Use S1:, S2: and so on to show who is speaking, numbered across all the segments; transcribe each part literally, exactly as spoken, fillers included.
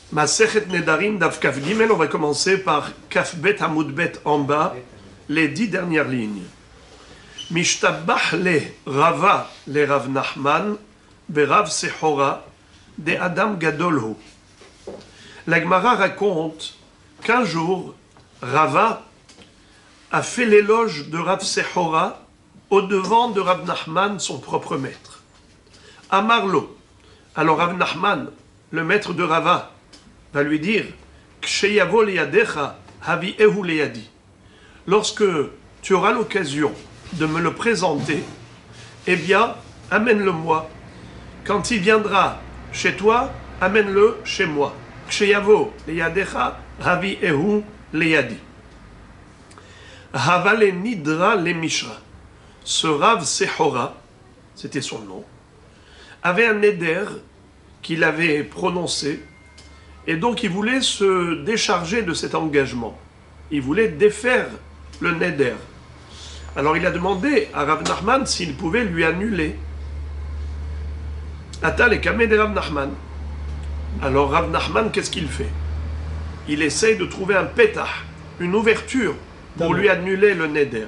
S1: Masechet Nedarim Daf Kaf Gimel, on va commencer par Kaf Bet Hamoud Bet en bas, les dix dernières lignes. Mishtabach le Rava le Rav Nachman, Berav Sechora, de Adam Gadolhu. La Gemara raconte qu'un jour, Rava a fait l'éloge de Rav Sechora au devant de Rav Nachman, son propre maître. Amarlo. Alors Rav Nachman, le maître de Rava, va lui dire Ksheyavo liyadecha havi ehu liyadi. Lorsque tu auras l'occasion de me le présenter, eh bien, amène-le-moi. Quand il viendra chez toi, amène-le chez moi. Ksheyavo liyadecha havi ehu liyadi. Havale nidra le mishra. Ce Rav Sechora, c'était son nom, avait un neder qu'il avait prononcé. Et donc, il voulait se décharger de cet engagement. Il voulait défaire le neder. Alors, il a demandé à Rav Nachman s'il pouvait lui annuler. Atal et Kameh de Rav Nachman. Alors, Rav Nachman, qu'est-ce qu'il fait? Il essaye de trouver un pétah, une ouverture, pour lui annuler le neder.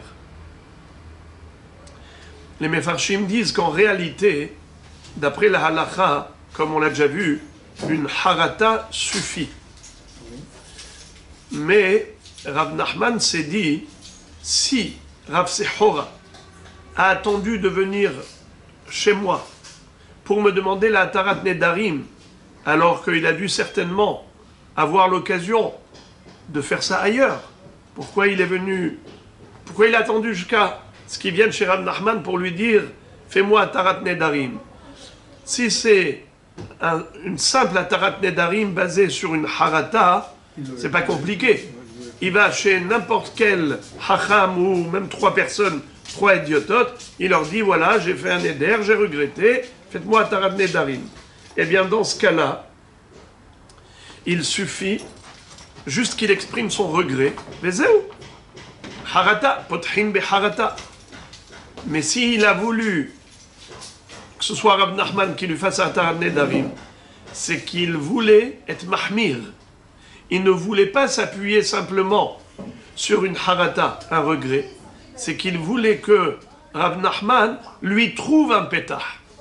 S1: Les Mefarshim disent qu'en réalité, d'après la halacha, comme on l'a déjà vu, une harata suffit. Mais Rav Nachman s'est dit, si Rav Sechora a attendu de venir chez moi pour me demander la Tarat Nedarim, alors qu'il a dû certainement avoir l'occasion de faire ça ailleurs, pourquoi il est venu, pourquoi il a attendu jusqu'à ce qu'il vienne chez Rav Nachman pour lui dire, fais-moi Tarat Nedarim? Si c'est Un, une simple Atarat Nedarim basée sur une harata, c'est pas compliqué. Il va chez n'importe quel hacham ou même trois personnes, trois idiototes, il leur dit voilà, j'ai fait un neder, j'ai regretté, faites-moi Atarat Nedarim. Eh bien, dans ce cas-là, il suffit juste qu'il exprime son regret. Vezeu, harata, pothin be harata. Mais s'il a voulu que ce soit Rav Nachman qui lui fasse un Atarat Nedarim, c'est qu'il voulait être mahmir. Il ne voulait pas s'appuyer simplement sur une harata, un regret. C'est qu'il voulait que Rav Nachman lui trouve un pétah.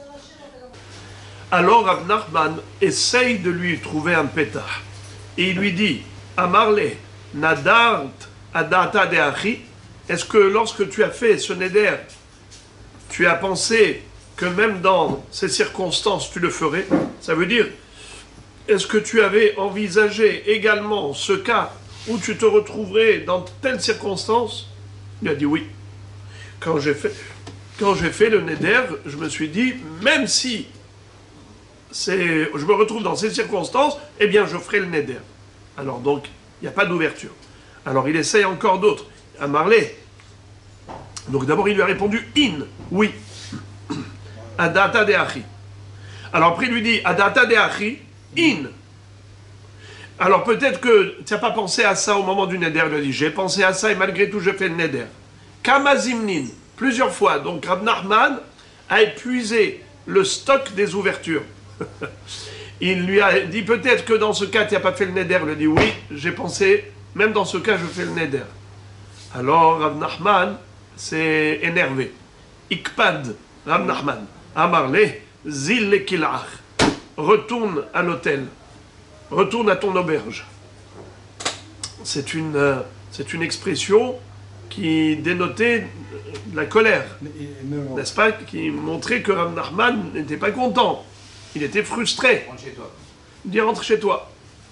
S1: Alors Rav Nachman essaye de lui trouver un pétah. Et il lui dit, Amarle, nadart adata de achi, est-ce que lorsque tu as fait ce neder, tu as pensé que même dans ces circonstances, tu le ferais? Ça veut dire, est-ce que tu avais envisagé également ce cas où tu te retrouverais dans telle circonstance? Il a dit oui. Quand j'ai fait, quand j'ai fait le neder, je me suis dit, même si c'est, je me retrouve dans ces circonstances, eh bien, je ferai le neder. Alors donc, il n'y a pas d'ouverture. Alors, il essaye encore d'autres. À Marley. Donc d'abord, il lui a répondu in, oui. Adata de achi. Alors après, il lui dit Adata de achi, in. Alors peut-être que tu n'as pas pensé à ça au moment du neder. Il lui a dit j'ai pensé à ça et malgré tout, je fais le neder. Kamazimnin, plusieurs fois. Donc Rav Nachman a épuisé le stock des ouvertures. Il lui a dit peut-être que dans ce cas, tu n'as pas fait le neder. Il lui a dit oui, j'ai pensé, même dans ce cas, je fais le neder. Alors Rav Nachman s'est énervé. Ikpad, Rav Nachman. Amarle, zil le kilach. Retourne à l'hôtel. Retourne à ton auberge. C'est une, euh, c'est une expression qui dénotait de la colère. N'est-ce pas? Qui montrait que Rav Nachman n'était pas content. Il était frustré.
S2: Rentre chez toi.
S1: Il dit rentre chez toi.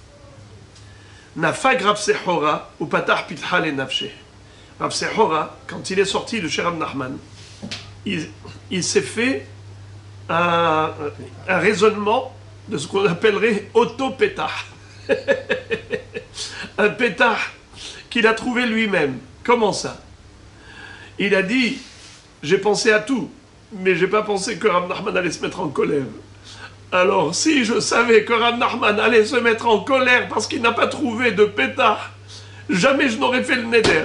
S1: Nafag Rav Sechora ou patach pitha le nafshe. Rav Sechora, quand il est sorti de chez Rav Nachman, il, il s'est fait Un, un raisonnement de ce qu'on appellerait auto-pétah. Un pétah qu'il a trouvé lui-même. Comment ça? Il a dit, j'ai pensé à tout, mais j'ai pas pensé que Rav Nachman allait se mettre en colère. Alors, si je savais que Rav Nachman allait se mettre en colère parce qu'il n'a pas trouvé de pétah, jamais je n'aurais fait le neder.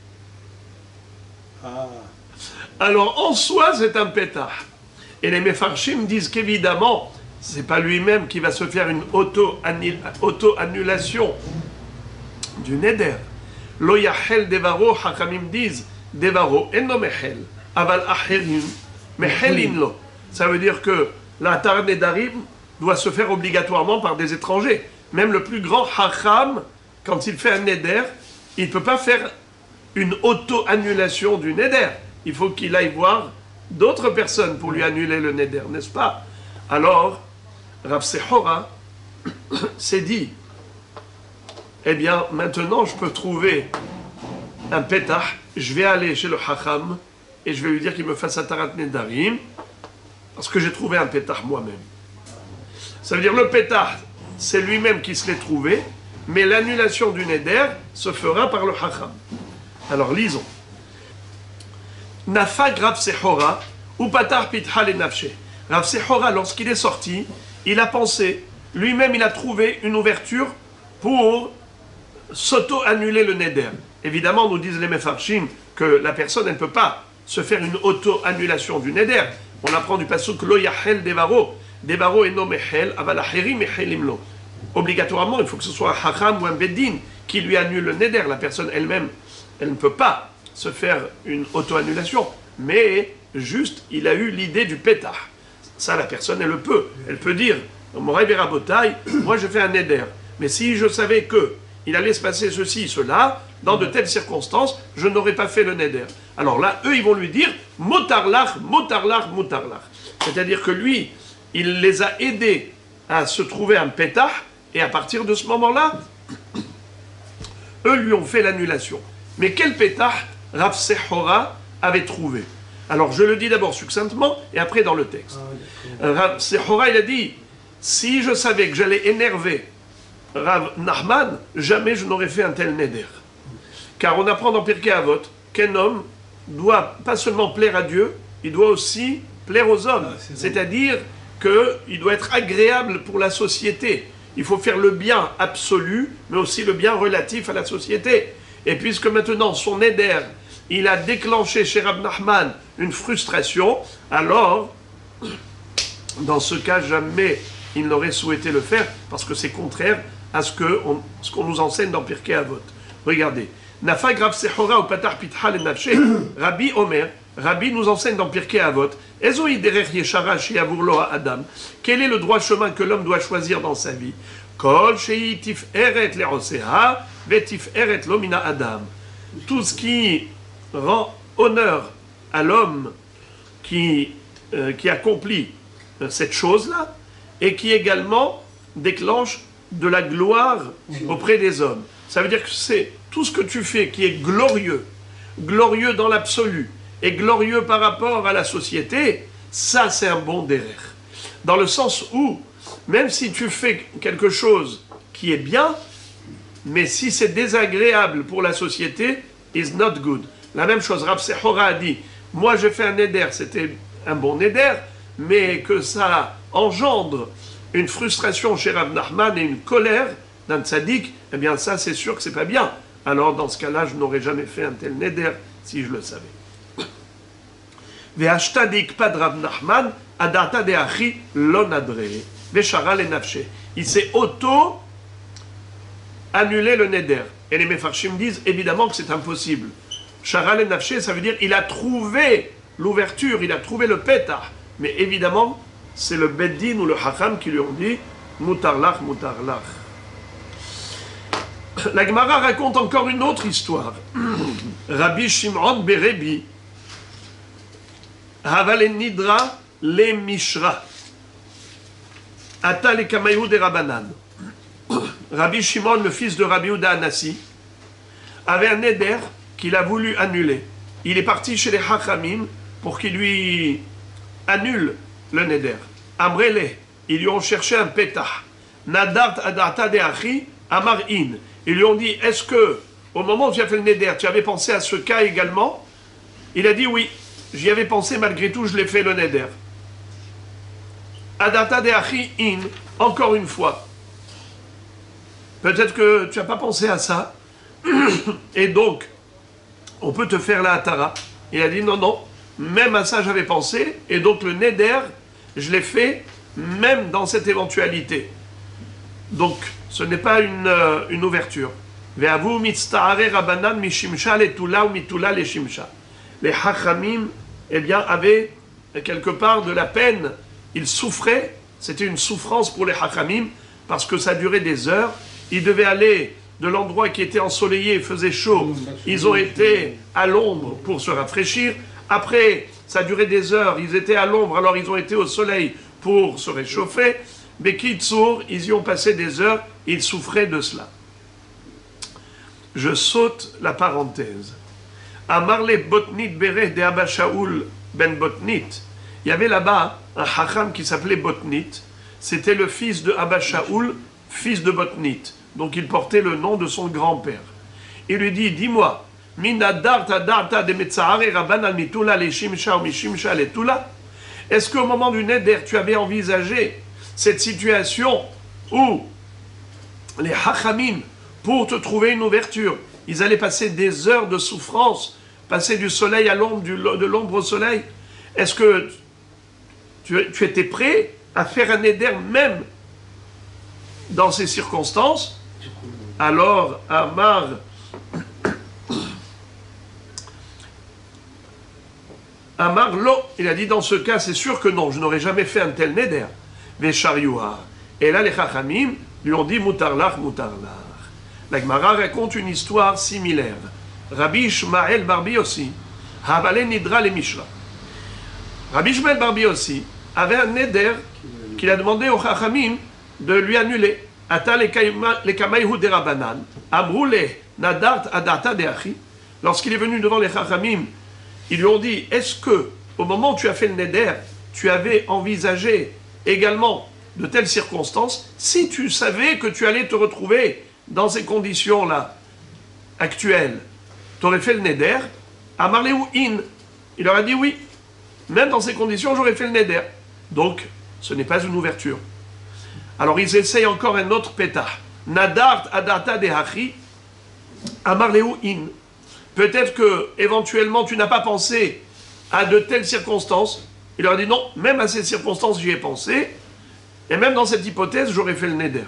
S1: Ah. Alors, en soi, c'est un pétah. Et les Mefarshim disent qu'évidemment, c'est pas lui-même qui va se faire une auto-annulation du neder. Lo yachel devaro, hachamim disent, devaro eno mechel, aval acherim mechelin lo. Ça veut dire que la tar nedarim doit se faire obligatoirement par des étrangers. Même le plus grand hacham, quand il fait un neder, il ne peut pas faire une auto-annulation du neder. Il faut qu'il aille voir d'autres personnes pour lui annuler le neder, n'est-ce pas? Alors, Rav Sechora s'est dit, eh bien, maintenant je peux trouver un pétah, je vais aller chez le hacham et je vais lui dire qu'il me fasse un tarat nedarim, parce que j'ai trouvé un pétah moi-même. Ça veut dire le pétah, c'est lui-même qui se l'est trouvé, mais l'annulation du neder se fera par le hacham. Alors lisons. Nafag Rav Sechora ou patar pitha le nafshe. Rav Sechora, lorsqu'il est sorti, il a pensé, lui-même il a trouvé une ouverture pour s'auto-annuler le neder. Évidemment, nous disent les mefarshim que la personne elle ne peut pas se faire une auto-annulation du neder. On apprend du pasuk lo yachel devaro, devaro eno mechel, aval acherim mechelim lo. Obligatoirement, il faut que ce soit un hacham ou un beddin qui lui annule le neder. La personne elle-même, elle ne peut pas se faire une auto-annulation, mais juste, il a eu l'idée du pétah. Ça, la personne, elle le peut. Elle peut dire, Moray Berabotai, moi je fais un neder, mais si je savais que il allait se passer ceci, cela, dans de telles circonstances, je n'aurais pas fait le neder. Alors là, eux, ils vont lui dire, motarlach, motarlach, motarlach. C'est-à-dire que lui, il les a aidés à se trouver un pétah, et à partir de ce moment-là, eux lui ont fait l'annulation. Mais quel pétah Rav Sechora avait trouvé? Alors je le dis d'abord succinctement et après dans le texte. Ah, Rav Sechora il a dit, si je savais que j'allais énerver Rav Nachman, jamais je n'aurais fait un tel neder. Car on apprend dans Pirkei Avot qu'un homme doit pas seulement plaire à Dieu, il doit aussi plaire aux hommes. Ah, c'est-à-dire qu'il doit être agréable pour la société. Il faut faire le bien absolu, mais aussi le bien relatif à la société. Et puisque maintenant son neder, il a déclenché chez Rav Nachman une frustration, alors, dans ce cas, jamais il n'aurait souhaité le faire, parce que c'est contraire à ce qu'on ce qu'on nous enseigne dans Pirkei Avot. Regardez. Nafag Rav Sechora ou Patar Pitha le Nafshe, Rabbi Omer, Rabbi nous enseigne dans Pirkei Avot, Ezoi derech yeshara she'yavur lo ha'adam, quel est le droit chemin que l'homme doit choisir dans sa vie? Kol she'i tiferet le'oseha, ve'tiferet lo mina adam. Tout ce qui rend honneur à l'homme qui, euh, qui accomplit euh, cette chose-là, et qui également déclenche de la gloire auprès des hommes. Ça veut dire que c'est tout ce que tu fais qui est glorieux, glorieux dans l'absolu, et glorieux par rapport à la société, ça c'est un bon derer. Dans le sens où, même si tu fais quelque chose qui est bien, mais si c'est désagréable pour la société, is not good. La même chose, Rav Sechora a dit, moi j'ai fait un neder, c'était un bon neder, mais que ça engendre une frustration chez Rav Nachman et une colère d'un tzaddik, eh bien ça c'est sûr que c'est pas bien. Alors dans ce cas-là, je n'aurais jamais fait un tel neder si je le savais. Ve'ashtadik pad Rav Nachman, adata de achi lo nadre, ve'shara le nafshe. Il s'est auto annulé le neder. Et les mefarshim disent évidemment que c'est impossible. Shara le nafshe, ça veut dire il a trouvé l'ouverture, il a trouvé le pétah. Mais évidemment, c'est le beddin ou le hacham qui lui ont dit mutarlach, mutarlach. La Gemara raconte encore une autre histoire. Rabbi Shimon Berebi, Haval Nidra le Mishra, Ata le Kamayou de Rabanan. Rabbi Shimon, le fils de Rabbi Yehuda Anassi, avait un neder qu'il a voulu annuler. Il est parti chez les Hachamim pour qu'il lui annule le neder. Amrele, ils lui ont cherché un pétah. Nadart adata de achi amar in. Ils lui ont dit, est-ce que, au moment où tu as fait le neder, tu avais pensé à ce cas également? Il a dit oui, j'y avais pensé, malgré tout, je l'ai fait le neder. Adata de achi in, encore une fois. Peut-être que tu n'as pas pensé à ça. Et donc, on peut te faire la hatara. Il a dit non, non, même à ça j'avais pensé. Et donc le neder, je l'ai fait même dans cette éventualité. Donc, ce n'est pas une, euh, une ouverture. Les Hachamim, eh bien, avaient quelque part de la peine. Ils souffraient. C'était une souffrance pour les Hachamim parce que ça durait des heures. Ils devaient aller de l'endroit qui était ensoleillé, faisait chaud. Ils ont été à l'ombre pour se rafraîchir. Après, ça durait des heures. Ils étaient à l'ombre, alors ils ont été au soleil pour se réchauffer. Mais Kitsour, ils y ont passé des heures. Ils souffraient de cela. Je saute la parenthèse. Amarle Botnit Bereh de Abba Shaoul ben Botnit. Il y avait là-bas un Hacham qui s'appelait Botnit. C'était le fils de Abba Shaoul, fils de Botnit. Donc il portait le nom de son grand-père. Il lui dit, dis-moi, est-ce qu'au moment du Neder, tu avais envisagé cette situation où les Hachamim, pour te trouver une ouverture, ils allaient passer des heures de souffrance, passer du soleil à l'ombre, de l'ombre au soleil? Est-ce que tu, tu étais prêt à faire un Neder même dans ces circonstances? Alors, Amar, Amar, lo, il a dit, dans ce cas, c'est sûr que non, je n'aurais jamais fait un tel Neder. Vesharioua. Et là, les Chachamim lui ont dit, Moutarlach, Moutarlach. La Gemara raconte une histoire similaire. Rabbi Ishmael Barbi aussi, Havale Nidra le Mishra. Rabbi Ishmael Barbi aussi avait un Neder qu'il a demandé aux Chachamim de lui annuler. Ata le Kamayhu de Rabbanan, Amroule Nadart Adata de Achi. Lorsqu'il est venu devant les Chachamim, ils lui ont dit, est-ce que, au moment où tu as fait le Neder, tu avais envisagé également de telles circonstances, si tu savais que tu allais te retrouver dans ces conditions-là actuelles, tu aurais fait le Neder? Amarleu in, il leur a dit oui, même dans ces conditions, j'aurais fait le Neder. Donc, ce n'est pas une ouverture. Alors, ils essayent encore un autre pétah. Nadart adata de hachi, amarleu in. Peut-être que, éventuellement, tu n'as pas pensé à de telles circonstances. Il leur a dit non, même à ces circonstances, j'y ai pensé. Et même dans cette hypothèse, j'aurais fait le Neder.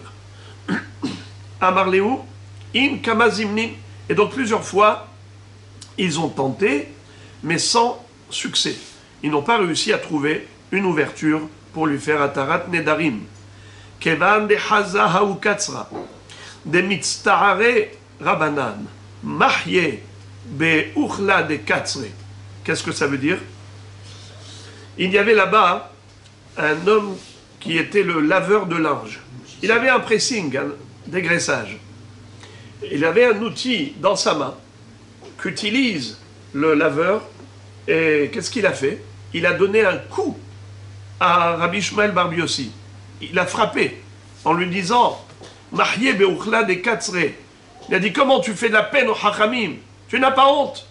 S1: Amarleu in kamazimnin. Et donc, plusieurs fois, ils ont tenté, mais sans succès. Ils n'ont pas réussi à trouver une ouverture pour lui faire atarat nedarim. Kevan de haza haou katsra, de mitzta'are rabanan, mahye be uchla de katsre. Qu'est-ce que ça veut dire? Il y avait là-bas un homme qui était le laveur de linge. Il avait un pressing, un dégraissage. Il avait un outil dans sa main qu'utilise le laveur. Et qu'est-ce qu'il a fait? Il a donné un coup à Rabbi Ishmael Barbi aussi. Il a frappé en lui disant Mahye be'uchla de katsre. Il a dit, comment tu fais de la peine au Hachamim? Tu n'as pas honte?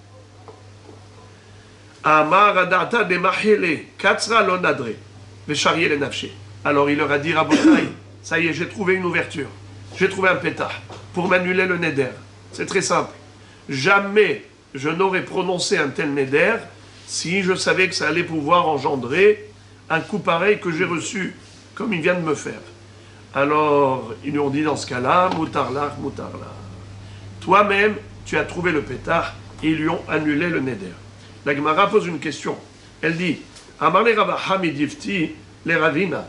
S1: Amar adata de mahele katsra lo nadre veshariye le nafshe. Alors il leur a dit, Rabotai, ça y est, j'ai trouvé une ouverture. J'ai trouvé un pétah pour m'annuler le Neder. C'est très simple. Jamais je n'aurais prononcé un tel Neder si je savais que ça allait pouvoir engendrer un coup pareil que j'ai reçu, comme il vient de me faire. Alors, ils lui ont dit dans ce cas-là, Moutarlach, Moutarlach. Toi-même, tu as trouvé le pétah et ils lui ont annulé le Neder. La Gemara pose une question. Elle dit, Amar le Rabba Hamid Yifti le Ravina.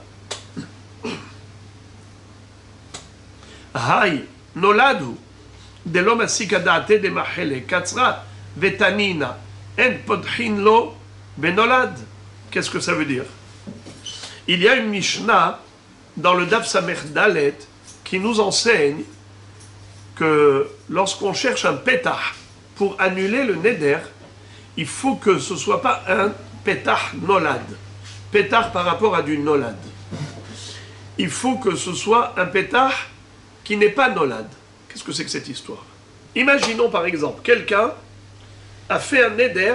S1: Hay, noladu, de l'homme asikadate de mahele, katsra, vetanina, en podchin lo, benolad. Qu'est-ce que ça veut dire? Il y a une Mishnah dans le Daf Samer Dalet qui nous enseigne que lorsqu'on cherche un pétah pour annuler le Neder, il faut que ce ne soit pas un pétah nolad. Pétah par rapport à du nolad. Il faut que ce soit un pétah qui n'est pas nolad. Qu'est-ce que c'est que cette histoire? Imaginons par exemple, quelqu'un a fait un Neder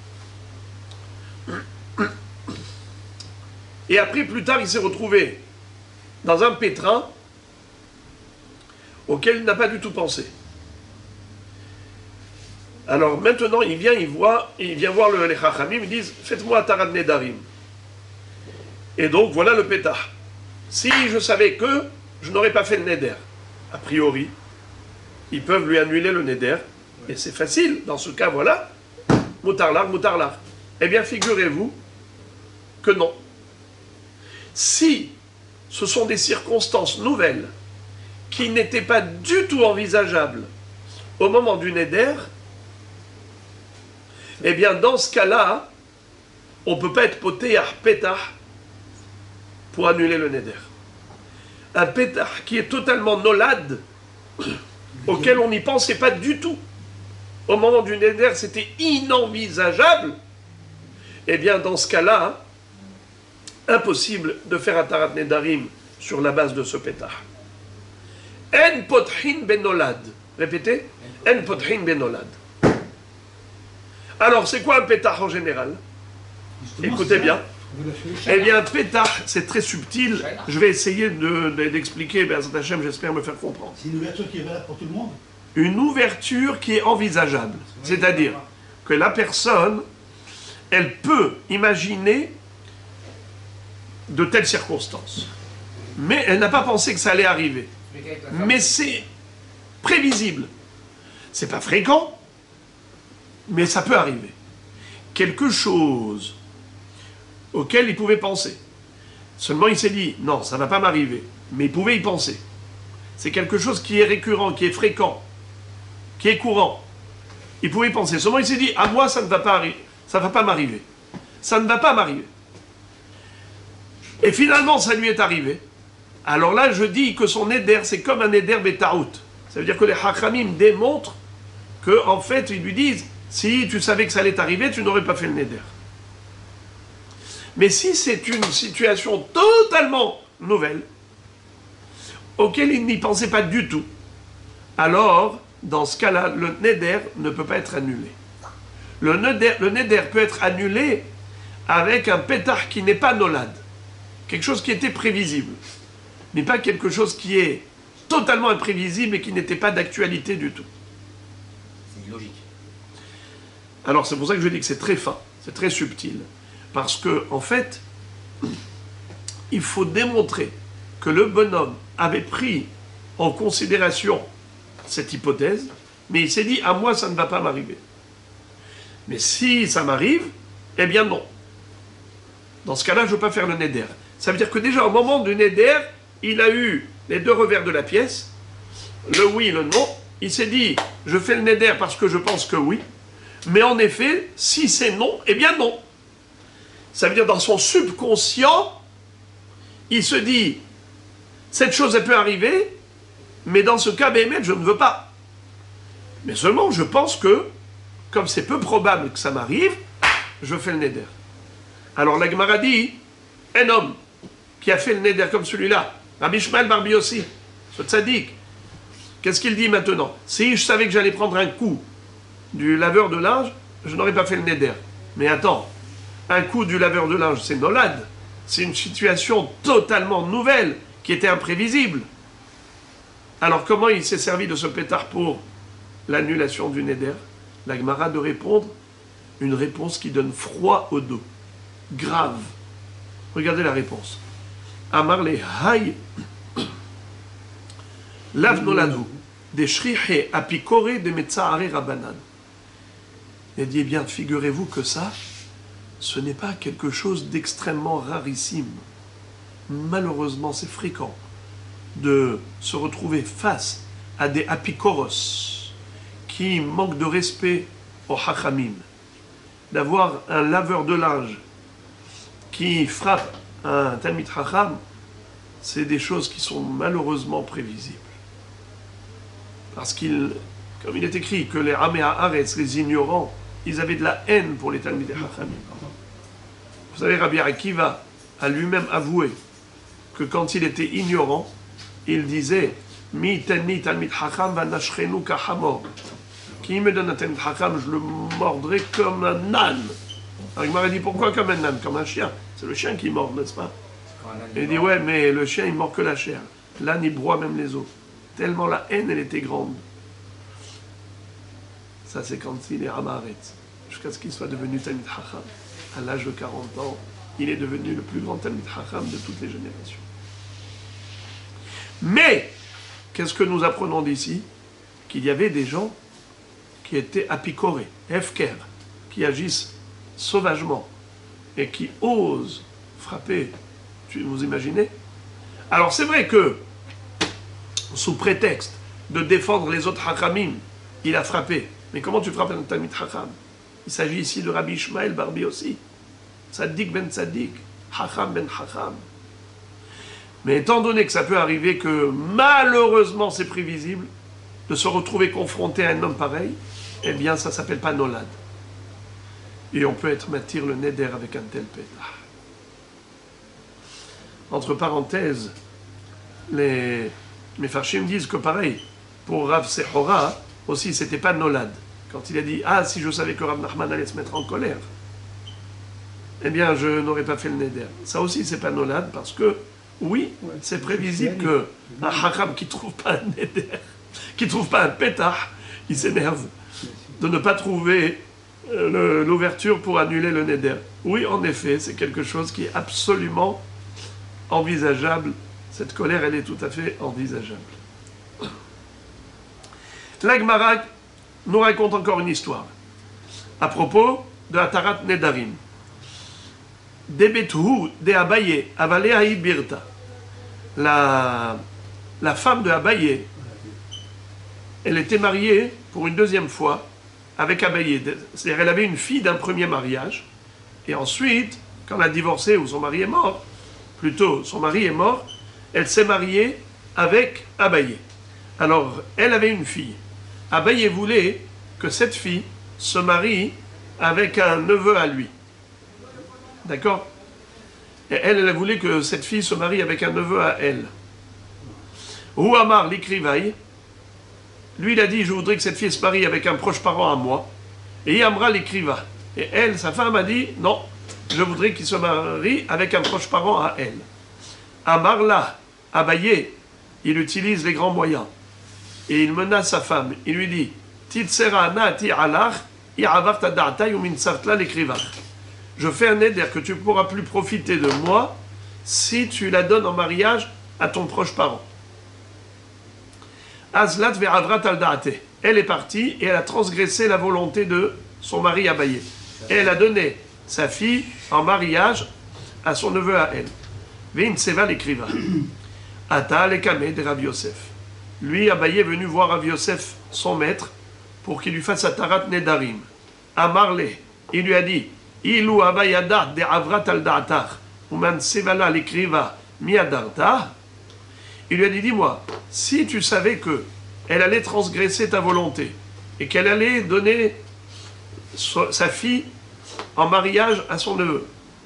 S1: et après plus tard il s'est retrouvé dans un pétrin auquel il n'a pas du tout pensé. Alors maintenant il vient, il voit, il vient voir le, les Chachamim, ils disent faites-moi Tarat Nedarim. Et donc, voilà le pétah. Si je savais que je n'aurais pas fait le neder, a priori, ils peuvent lui annuler le neder. Et c'est facile. Dans ce cas, voilà. Moutarlar, moutarlar. Eh bien, figurez-vous que non. Si ce sont des circonstances nouvelles qui n'étaient pas du tout envisageables au moment du neder, eh bien, dans ce cas-là, on ne peut pas être poté à pétah pour annuler le neder. Un pétah qui est totalement nolade, auquel on n'y pensait pas du tout. Au moment du neder, c'était inenvisageable. Eh bien, dans ce cas-là, impossible de faire un tarat nedarim sur la base de ce pétah. En pothin benolad. Répétez. En pothin benolad. Alors, c'est quoi un pétah en général? Justement, écoutez bien. Eh bien, un pétah, c'est très subtil. Je vais essayer d'expliquer, de, de, Hachem, j'espère me faire comprendre.
S2: C'est une ouverture qui est valable pour tout le monde?
S1: Une ouverture qui est envisageable. C'est-à-dire que la personne, elle peut imaginer de telles circonstances. Mais elle n'a pas pensé que ça allait arriver. Mais c'est prévisible. C'est pas fréquent, mais ça peut arriver. Quelque chose auquel il pouvait penser. Seulement il s'est dit, non, ça ne va pas m'arriver. Mais il pouvait y penser. C'est quelque chose qui est récurrent, qui est fréquent, qui est courant. Il pouvait y penser. Seulement il s'est dit, à moi ça ne va pas arriver. Ça ne va pas m'arriver. Ça ne va pas m'arriver. Et finalement ça lui est arrivé. Alors là je dis que son éder, c'est comme un éder betaout. Ça veut dire que les hachamim démontrent que en fait ils lui disent, si tu savais que ça allait t'arriver, tu n'aurais pas fait le neder. Mais si c'est une situation totalement nouvelle, auquel il n'y pensait pas du tout, alors, dans ce cas-là, le neder ne peut pas être annulé. Le neder, le neder peut être annulé avec un pétah qui n'est pas nolad, quelque chose qui était prévisible, mais pas quelque chose qui est totalement imprévisible et qui n'était pas d'actualité du tout.
S3: C'est illogique.
S1: Alors c'est pour ça que je dis que c'est très fin, c'est très subtil. Parce que, en fait, il faut démontrer que le bonhomme avait pris en considération cette hypothèse, mais il s'est dit, à moi, ça ne va pas m'arriver. Mais si ça m'arrive, eh bien non. Dans ce cas-là, je ne veux pas faire le neder. Ça veut dire que déjà, au moment du neder, il a eu les deux revers de la pièce, le oui et le non. Il s'est dit, je fais le neder parce que je pense que oui. Mais en effet, si c'est non, eh bien non. Ça veut dire dans son subconscient, il se dit, cette chose elle peut arriver, mais dans ce cas, Béhémet, je ne veux pas. Mais seulement, je pense que, comme c'est peu probable que ça m'arrive, je fais le neder. Alors la Gemara dit, un homme qui a fait le neder comme celui-là, Rabbi Ishmael bar Yossi, ce tzaddik, qu'est-ce qu'il dit maintenant? Si je savais que j'allais prendre un coup du laveur de linge, je n'aurais pas fait le neder. Mais attends, un coup du laveur de linge, c'est nolad. C'est une situation totalement nouvelle, qui était imprévisible. Alors comment il s'est servi de ce pétard pour l'annulation du neder? La Gemara de répondre une réponse qui donne froid au dos. Grave. Regardez la réponse. Amar le hay lav noladu de shrihe apikore de metzaare rabanan. Il dit, eh bien, figurez-vous que ça, ce n'est pas quelque chose d'extrêmement rarissime. Malheureusement, c'est fréquent de se retrouver face à des apikoros qui manquent de respect au hachamim, d'avoir un laveur de linge qui frappe un talmid hacham, c'est des choses qui sont malheureusement prévisibles. Parce qu'il, comme il est écrit, que les Amé Haaretz, les ignorants, ils avaient de la haine pour les talmid hachamim. Vous savez, Rabbi Akiva a lui-même avoué que quand il était ignorant, il disait « Mi tenni talmid hacham va nashrenu kahamor » Qui me donne un talmid hacham, je le mordrai comme un âne. Alors il m'a dit « Pourquoi comme un âne? Comme un chien. C'est le chien qui mord, n'est-ce pas ?» Il dit « Ouais, mais le chien, il mord que la chair. L'âne, il broie même les os. » Tellement la haine, elle était grande. Ça, c'est quand il est Amaretz. Jusqu'à ce qu'il soit devenu talmid hacham. À l'âge de quarante ans, il est devenu le plus grand Talmid Chacham de toutes les générations. Mais, qu'est-ce que nous apprenons d'ici? Qu'il y avait des gens qui étaient apicorés, efker, qui agissent sauvagement et qui osent frapper. Tu vous imaginez? Alors c'est vrai que, sous prétexte de défendre les autres Hachamim, il a frappé. Mais comment tu frappes un Talmid Chacham? Il s'agit ici de Rabbi Ishmael Barbi aussi. Tzaddik ben Tzaddik, Chacham ben Chacham. Mais étant donné que ça peut arriver que malheureusement c'est prévisible de se retrouver confronté à un homme pareil, eh bien ça ne s'appelle pas Nolad. Et on peut être matir le neder avec un tel pétah. Entre parenthèses, les Mefarshim disent que pareil, pour Rav Sechora, aussi c'était pas Nolad. Quand il a dit « Ah, si je savais que Rav Nachman allait se mettre en colère, eh bien je n'aurais pas fait le neder. » Ça aussi c'est pas Nolad parce que, oui, ouais, c'est prévisible qu'un Hacham qui ne trouve pas un neder, qui ne trouve pas un pétah, il s'énerve de ne pas trouver euh, l'ouverture pour annuler le neder. Oui, en effet, c'est quelque chose qui est absolument envisageable. Cette colère, elle est tout à fait envisageable. La Gemara nous raconte encore une histoire à propos de Atarat Nedarim. Debethu de Abaye, Avalea Birta. La, la femme de Abaye, elle était mariée pour une deuxième fois avec Abaye. C'est-à-dire elle avait une fille d'un premier mariage, et ensuite, quand elle a divorcé ou son mari est mort, plutôt son mari est mort, elle s'est mariée avec Abaye. Alors, elle avait une fille. Abaye voulait que cette fille se marie avec un neveu à lui. D'accord? Et elle, elle voulait que cette fille se marie avec un neveu à elle. Ou Amar l'écrivaille, lui il a dit, je voudrais que cette fille se marie avec un proche parent à moi. Et Yamra l'écriva. Et elle, sa femme, a dit, non, je voudrais qu'il se marie avec un proche parent à elle. Amar là, Abaye, il utilise les grands moyens. Et il menace sa femme. Il lui dit, Titsera naati alach, i'avarta da'atay min sartla l'écriva. Je fais un éder que tu ne pourras plus profiter de moi si tu la donnes en mariage à ton proche parent. Azlat ve'avrat al da'ate. Elle est partie et elle a transgressé la volonté de son mari Abaye. Et elle a donné sa fille en mariage à son neveu à elle. Ve'in seva l'écriva. Ata lekame de Rav Yosef. Lui, Abaye est venu voir Rav Yosef, son maître, pour qu'il lui fasse Atarat Nedarim. Amarle, il lui a dit, Ilou Abayadat de Avrat al Da'atar, Uman Sevala l'écriva miadarta. Il lui a dit, dis-moi, si tu savais que elle allait transgresser ta volonté et qu'elle allait donner sa fille en mariage à son neveu,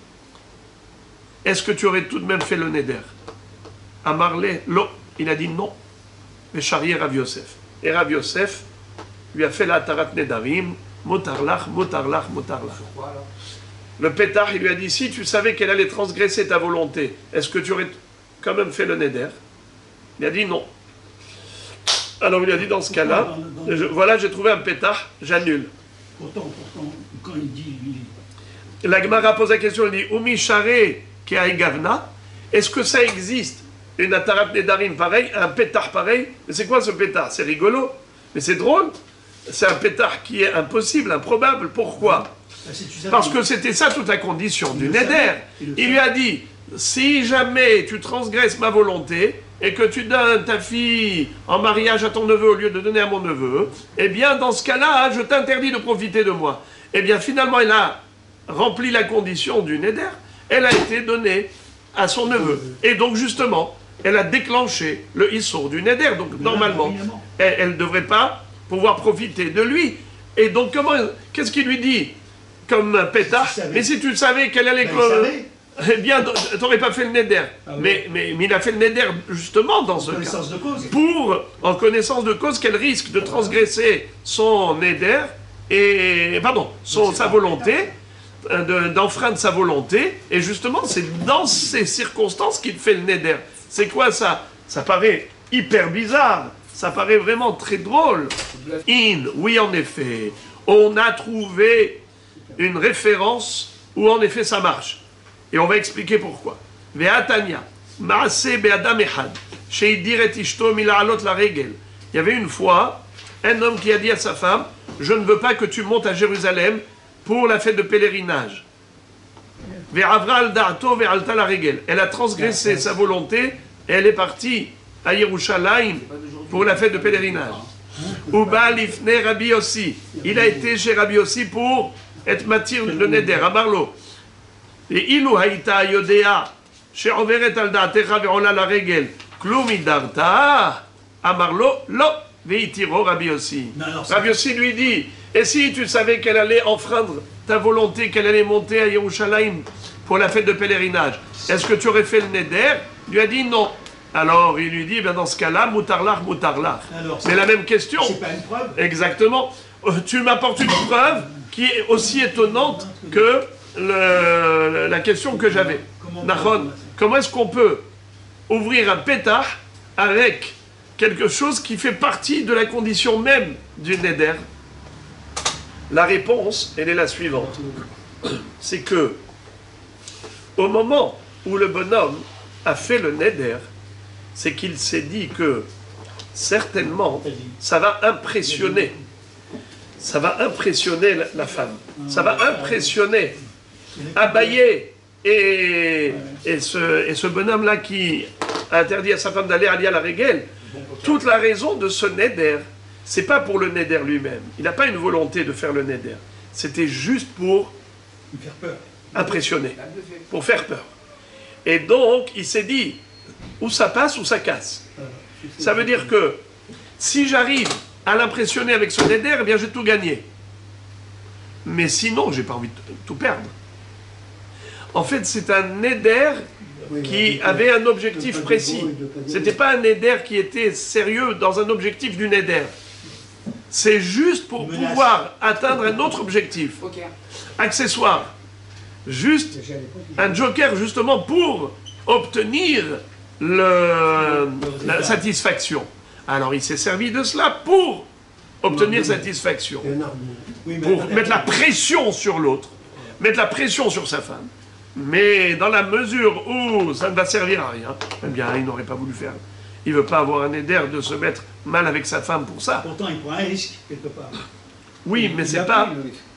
S1: est-ce que tu aurais tout de même fait le neder? Amarle, lo, il a dit non. Mais charrier Rav Yosef. Et Rav Yosef lui a fait la Atarat Nedarim, motarlach, motarlach, motarlach. Le pétard, il lui a dit, si tu savais qu'elle allait transgresser ta volonté, est-ce que tu aurais quand même fait le neder? Il a dit non. Alors il a dit, dans ce cas-là, je, voilà, j'ai trouvé un pétard, j'annule.
S2: Pourtant, pourtant, quand il dit... Il...
S1: La Gemara pose la question, il dit, Umi Share Kei Gavna, est-ce que ça existe, une Atarat Nedarim pareil, un pétard pareil? Mais c'est quoi ce pétard? C'est rigolo, mais c'est drôle. C'est un pétard qui est impossible, improbable. Pourquoi? Parce que c'était ça toute la condition du neder. Il lui a dit, si jamais tu transgresses ma volonté et que tu donnes ta fille en mariage à ton neveu au lieu de donner à mon neveu, eh bien dans ce cas-là, je t'interdis de profiter de moi. Eh bien finalement, elle a rempli la condition du neder, elle a été donnée à son neveu. Et donc justement, elle a déclenché le issour du neder. Donc normalement, elle ne devrait pas pouvoir profiter de lui. Et donc comment, qu'est-ce qu'il lui dit comme pétard? Mais si tu savais qu'elle allait... Ben, eh bien, tu n'aurais pas fait le neder. Ah oui. mais, mais, mais il a fait le neder justement dans ce cas.
S2: De cause.
S1: Pour, en connaissance de cause, qu'elle risque de transgresser son neder, et, pardon, son, sa volonté, d'enfreindre sa volonté, et justement, c'est dans ces circonstances qu'il fait le neder. C'est quoi ça? Ça paraît hyper bizarre, ça paraît vraiment très drôle. In, oui en effet, on a trouvé une référence où en effet ça marche. Et on va expliquer pourquoi. Ve'atanya, ma'aseh be'adam echad, she'idir et ishto mila'alot la regel. Il y avait une fois un homme qui a dit à sa femme, je ne veux pas que tu montes à Jérusalem pour la fête de pèlerinage. Ve'avra al da'ato ve'alta la regel. Elle a transgressé sa volonté et elle est partie à Yerushalayim pour la fête de pèlerinage. Uba lifne Rabbi Yossi. Il a été chez Rabbi Yossi pour être matir le neder, à Marlo. Et ilu haïta yodea, she'overet al da'atecha ve'ola la regel, klum idarta, à Marlo, lo, ve'itiro Rabbi Yossi. Rabbi Yossi lui dit, et si tu savais qu'elle allait enfreindre ta volonté, qu'elle allait monter à Yerushalayim pour la fête de pèlerinage, est-ce que tu aurais fait le neder? Il lui a dit non. Alors il lui dit, ben dans ce cas-là, moutarlar, moutarlar. Mais la même question.
S2: C'est pas une preuve.
S1: Exactement. Tu m'apportes une preuve qui est aussi étonnante que le, la question que j'avais. Nahon, comment est-ce qu'on peut ouvrir un pétah avec quelque chose qui fait partie de la condition même du neder? La réponse, elle est la suivante. C'est que, au moment où le bonhomme a fait le neder, c'est qu'il s'est dit que certainement ça va impressionner, ça va impressionner la, la femme, ça va impressionner Abaye et, et ce, et ce bonhomme-là qui a interdit à sa femme d'aller à la Régel. Toute la raison de ce neder, c'est pas pour le neder lui-même, il n'a pas une volonté de faire le neder, c'était juste pour impressionner, pour faire peur. Et donc il s'est dit, ou ça passe ou ça casse. Ça veut dire que si j'arrive à l'impressionner avec ce neder, eh bien j'ai tout gagné. Mais sinon, j'ai pas envie de tout perdre. En fait, c'est un neder qui avait un objectif précis. C'était pas un neder qui était sérieux dans un objectif du neder. C'est juste pour pouvoir atteindre un autre objectif. Accessoire. Juste un joker justement pour obtenir Le, la satisfaction. Alors il s'est servi de cela pour obtenir satisfaction, pour mettre la pression sur l'autre, mettre la pression sur sa femme. Mais dans la mesure où ça ne va servir à rien, eh bien il n'aurait pas voulu faire. Il ne veut pas avoir un éder de se mettre mal avec sa femme pour ça.
S2: Pourtant il prend un risque quelque part.
S1: Oui, mais c'est pas...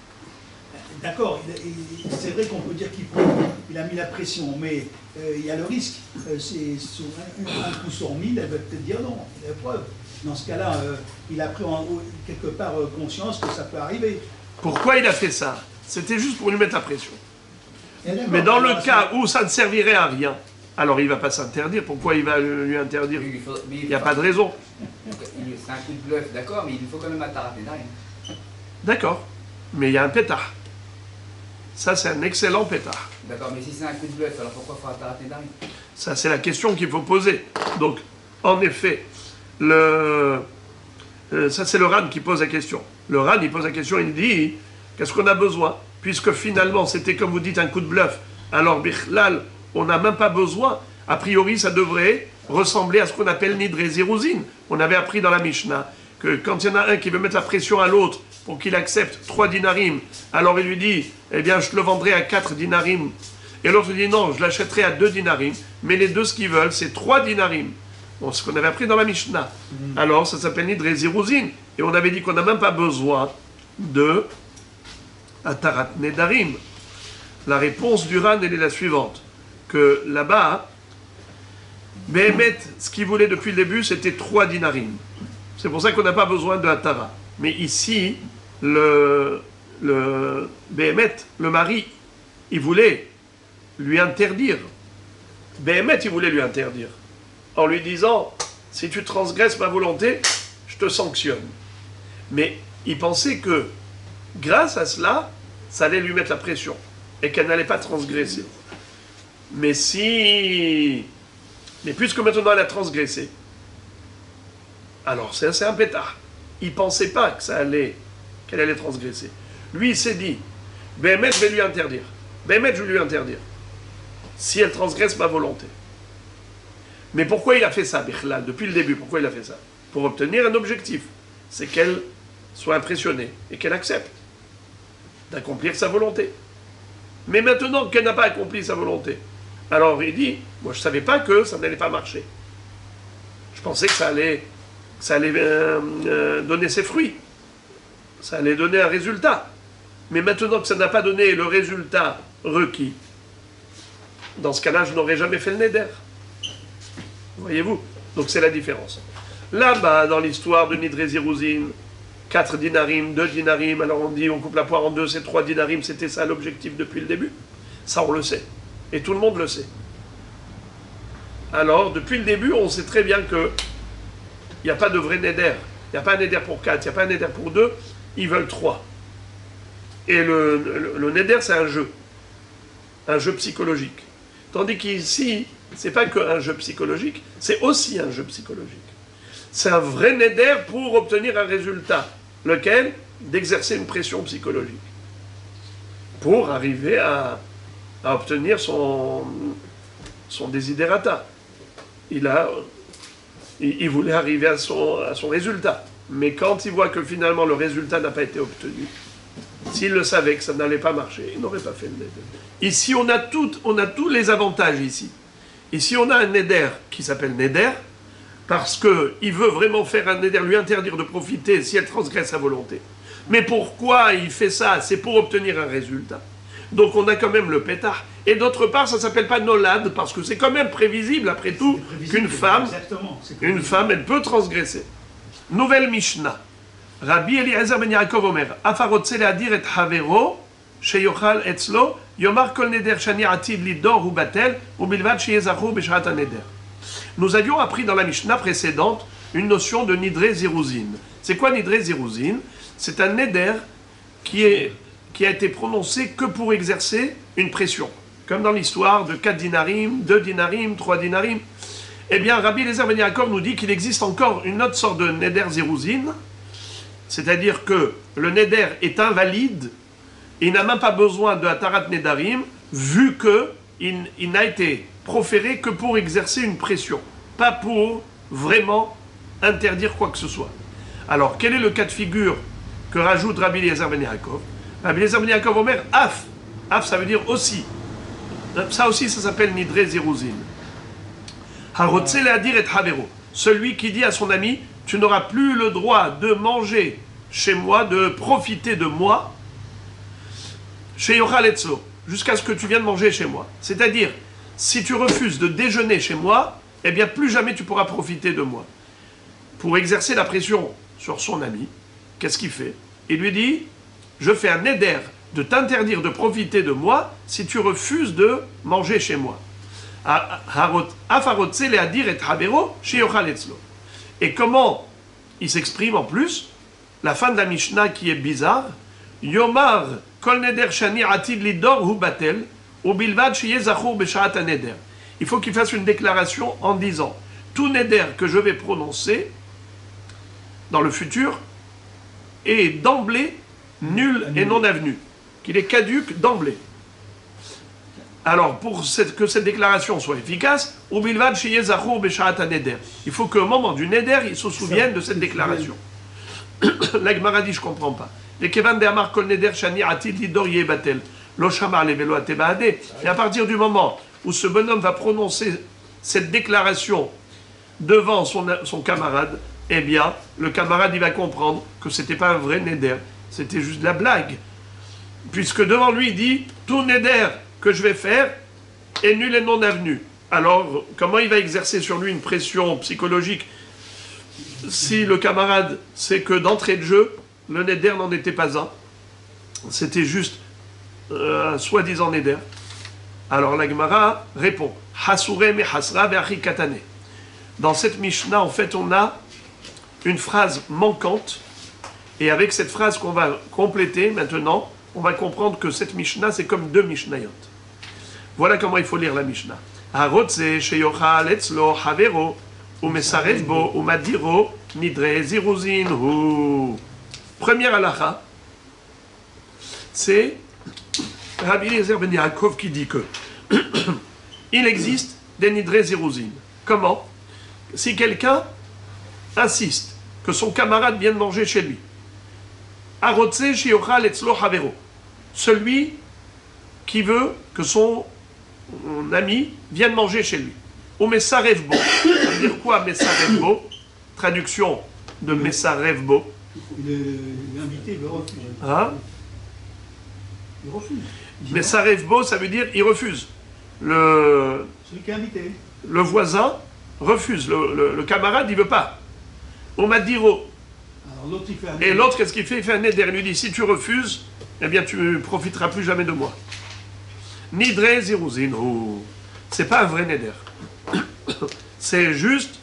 S2: D'accord, c'est vrai qu'on peut dire qu'il prend, il a mis la pression, mais euh, il y a le risque. Euh, c'est sur un, un coup sur mille, elle va peut-être dire non, il y a preuve. Dans ce cas-là, euh, il a pris en, quelque part euh, conscience que ça peut arriver.
S1: Pourquoi il a fait ça? C'était juste pour lui mettre la pression. Mais dans le cas où ça ne servirait à rien, alors il ne va pas s'interdire. Pourquoi il va lui interdire? Il n'y a pas de raison.
S3: C'est un coup de bluff, d'accord, mais il faut quand même un tarat nedarim.
S1: D'accord, mais il y a un pétard. Ça, c'est un excellent pétard.
S3: D'accord, mais si c'est un coup de bluff, alors pourquoi faire un tarat nedarim?
S1: Ça, c'est la question qu'il faut poser. Donc, en effet, le... euh, ça, c'est le Ran qui pose la question. Le Ran, il pose la question, il dit, qu'est-ce qu'on a besoin? Puisque finalement, c'était, comme vous dites, un coup de bluff. Alors, Bichlal, on n'a même pas besoin. A priori, ça devrait ressembler à ce qu'on appelle Nidre Ziruzin. On avait appris dans la Mishnah que quand il y en a un qui veut mettre la pression à l'autre pour qu'il accepte trois dinarim, alors il lui dit, eh bien, je te le vendrai à quatre dinarim. Et l'autre dit, non, je l'achèterai à deux dinarim. Mais les deux, ce qu'ils veulent, c'est trois dinarim. Bon, ce qu'on avait appris dans la Mishnah. Mm. Alors, ça s'appelle Nidre Ziruzin. Et on avait dit qu'on n'a même pas besoin de Atarat Nedarim. La réponse du Ran, elle est la suivante. Que là-bas, Behemet, ce qu'il voulait depuis le début, c'était trois dinarim. C'est pour ça qu'on n'a pas besoin de Atara. Mais ici, le, le Behemet, le mari, il voulait lui interdire. Behemet, il voulait lui interdire. En lui disant, si tu transgresses ma volonté, je te sanctionne. Mais il pensait que, grâce à cela, ça allait lui mettre la pression. Et qu'elle n'allait pas transgresser. Mais si... Mais puisque maintenant elle a transgressé, alors c'est, c'est un pétard. Il ne pensait pas que ça allait, qu'elle allait transgresser. Lui, il s'est dit, Behemet, je vais lui interdire. Behemet, je vais lui interdire. Si elle transgresse ma volonté. Mais pourquoi il a fait ça, Bichlal, depuis le début? Pourquoi il a fait ça? Pour obtenir un objectif. C'est qu'elle soit impressionnée et qu'elle accepte d'accomplir sa volonté. Mais maintenant qu'elle n'a pas accompli sa volonté, alors il dit, moi je ne savais pas que ça n'allait pas marcher. Je pensais que ça allait, ça allait euh, euh, donner ses fruits. Ça allait donner un résultat. Mais maintenant que ça n'a pas donné le résultat requis, dans ce cas-là, je n'aurais jamais fait le neder. Voyez-vous? Donc c'est la différence. Là-bas, dans l'histoire de Nidre Ziruzin, quatre dinarim, deux dinarim, alors on dit on coupe la poire en deux, c'est trois dinarim, c'était ça l'objectif depuis le début. Ça, on le sait. Et tout le monde le sait. Alors, depuis le début, on sait très bien que il n'y a pas de vrai neder. Il n'y a pas un neder pour quatre, il n'y a pas un neder pour deux, ils veulent trois. Et le, le, le neder, c'est un jeu. Un jeu psychologique. Tandis qu'ici, c'est pas qu'un jeu psychologique, c'est aussi un jeu psychologique. C'est un vrai neder pour obtenir un résultat. Lequel? D'exercer une pression psychologique. Pour arriver à, à obtenir son, son desiderata. Il, a, il, il voulait arriver à son, à son résultat. Mais quand il voit que finalement le résultat n'a pas été obtenu, s'il le savait que ça n'allait pas marcher, il n'aurait pas fait le neder. Ici, on a, tout, on a tous les avantages ici. Ici, on a un neder qui s'appelle neder, parce qu'il veut vraiment faire un neder, lui interdire de profiter si elle transgresse sa volonté. Mais pourquoi il fait ça? C'est pour obtenir un résultat. Donc on a quand même le pétard. Et d'autre part, ça ne s'appelle pas nolad, parce que c'est quand même prévisible, après tout, qu'une femme, une femme, elle peut transgresser. Nouvelle Mishnah. Rabbi Eliezer ben Yaakov Omer, Afarotze leadir et havero, sheyochal etzlo, yomar kol neder shani atid lidor ou batel, ou bilvad sheyezachu b'shat neder. Nous avions appris dans la Mishnah précédente une notion de nidre ziruzin. C'est quoi nidre ziruzin? C'est un neder qui, est, qui a été prononcé que pour exercer une pression. Comme dans l'histoire de quatre dinarim, deux dinarim, trois dinarim. Eh bien, Rabbi Eliezer ben Yaakov nous dit qu'il existe encore une autre sorte de neder ziruzin. C'est-à-dire que le neder est invalide, il n'a même pas besoin de Atarat Nedarim, vu qu'il il n'a été proféré que pour exercer une pression, pas pour vraiment interdire quoi que ce soit. Alors, quel est le cas de figure que rajoute Rabbi Eliezer ben Yaakov? Rabbi Eliezer ben Yaakov Omer, Af. Af, ça veut dire aussi. Ça aussi, ça s'appelle Nidre Ziruzin. Harotze leadir et havero. Celui qui dit à son ami, tu n'auras plus le droit de manger chez moi, de profiter de moi, chez Yochaletzo, jusqu'à ce que tu viennes manger chez moi. C'est-à-dire, si tu refuses de déjeuner chez moi, eh bien plus jamais tu pourras profiter de moi. Pour exercer la pression sur son ami, qu'est-ce qu'il fait? Il lui dit, je fais un neder de t'interdire de profiter de moi si tu refuses de manger chez moi. Afarotze leadir et havero chez Yochaletzo. Et comment il s'exprime en plus? La fin de la Mishnah qui est bizarre. Yomar kol neder shani atid lidor hu batel u bilvad sheyezachur b'shat neder. Il faut qu'il fasse une déclaration en disant tout neder que je vais prononcer dans le futur est d'emblée nul et non avenu, qu'il est caduque d'emblée. Alors, pour cette, que cette déclaration soit efficace, il faut qu'au moment du neder, il se souvienne de cette déclaration. La Gemara dit, je ne comprends pas. Et à partir du moment où ce bonhomme va prononcer cette déclaration devant son, son camarade, eh bien, le camarade, il va comprendre que ce n'était pas un vrai neder, c'était juste de la blague. Puisque devant lui, il dit, tout neder que je vais faire est nul et non avenu. Alors, comment il va exercer sur lui une pression psychologique si le camarade sait que d'entrée de jeu, le neder n'en était pas un, c'était juste euh, un soi-disant neder. Alors la Gemara répond, Hasure me hasra ve'achi katane. Dans cette Mishnah, en fait, on a une phrase manquante, et avec cette phrase qu'on va compléter maintenant, on va comprendre que cette Mishnah, c'est comme deux Mishnayot. Voilà comment il faut lire la Mishnah. Harotze sheyochal etzlo havero umesarev bo umadiro nidre ziruzin hu. Première halakha, c'est Rabbi Eliezer ben Yaakov qui dit que il existe des nidre ziruzin. Comment? Si quelqu'un insiste que son camarade vient de manger chez lui, Harotze sheyochal etzlo havero, celui qui veut que son ami vienne manger chez lui. Ou Messarevbo. Ça veut dire quoi Messarevbo? Traduction de Messarevbo.
S2: L'invité veut refuser.
S1: Hein?
S2: Il refuse.
S1: Messarevbo, ça veut dire il refuse. Le,
S2: Celui qui est invité.
S1: le voisin refuse. Le, le, le camarade, il veut pas. On m'a dit oh.
S2: Alors l'autre, il fait un
S1: Et l'autre, qu'est-ce qu'il fait? Il fait un neder. Il lui dit si tu refuses, eh bien tu ne profiteras plus jamais de moi. Nidre ziruzin. Oh. C'est pas un vrai neder. C'est juste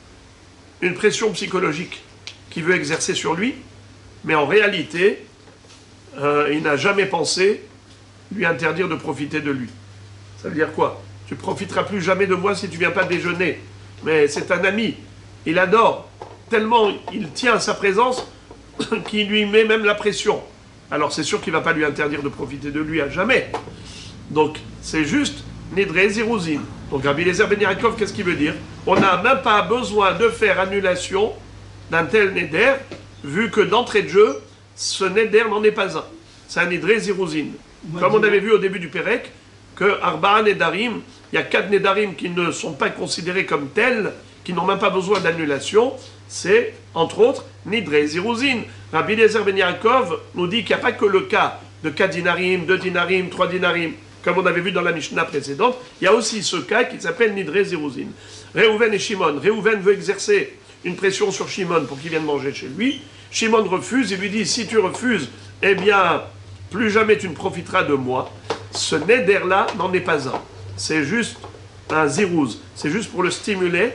S1: une pression psychologique qu'il veut exercer sur lui, mais en réalité, euh, il n'a jamais pensé lui interdire de profiter de lui. Ça veut dire quoi? Tu profiteras plus jamais de moi si tu viens pas déjeuner. Mais c'est un ami, il adore, tellement il tient à sa présence qu'il lui met même la pression. Alors c'est sûr qu'il ne va pas lui interdire de profiter de lui à jamais. Donc c'est juste Nidre Ziruzin. Donc Rabbi Eliezer Ben Yaakov, qu'est-ce qu'il veut dire? On n'a même pas besoin de faire annulation d'un tel Neder, vu que d'entrée de jeu, ce Neder n'en est pas un. C'est un Nidre Ziruzin. Comme on avait vu au début du Pérec, que Arba'a Nedarim, il y a quatre Nedarim qui ne sont pas considérés comme tels, qui n'ont même pas besoin d'annulation, c'est, entre autres, Nidre Ziruzin. Rabbi Eliezer Ben Yaakov nous dit qu'il n'y a pas que le cas de quatre dinarim, deux dinarim, trois dinarim, comme on avait vu dans la Mishnah précédente, il y a aussi ce cas qui s'appelle Nidre Ziruzin. Réhouven et Shimon. Réhouven veut exercer une pression sur Shimon pour qu'il vienne manger chez lui. Shimon refuse et lui dit, si tu refuses, eh bien, plus jamais tu ne profiteras de moi. Ce neder-là n'en est pas un. C'est juste un zirouz. C'est juste pour le stimuler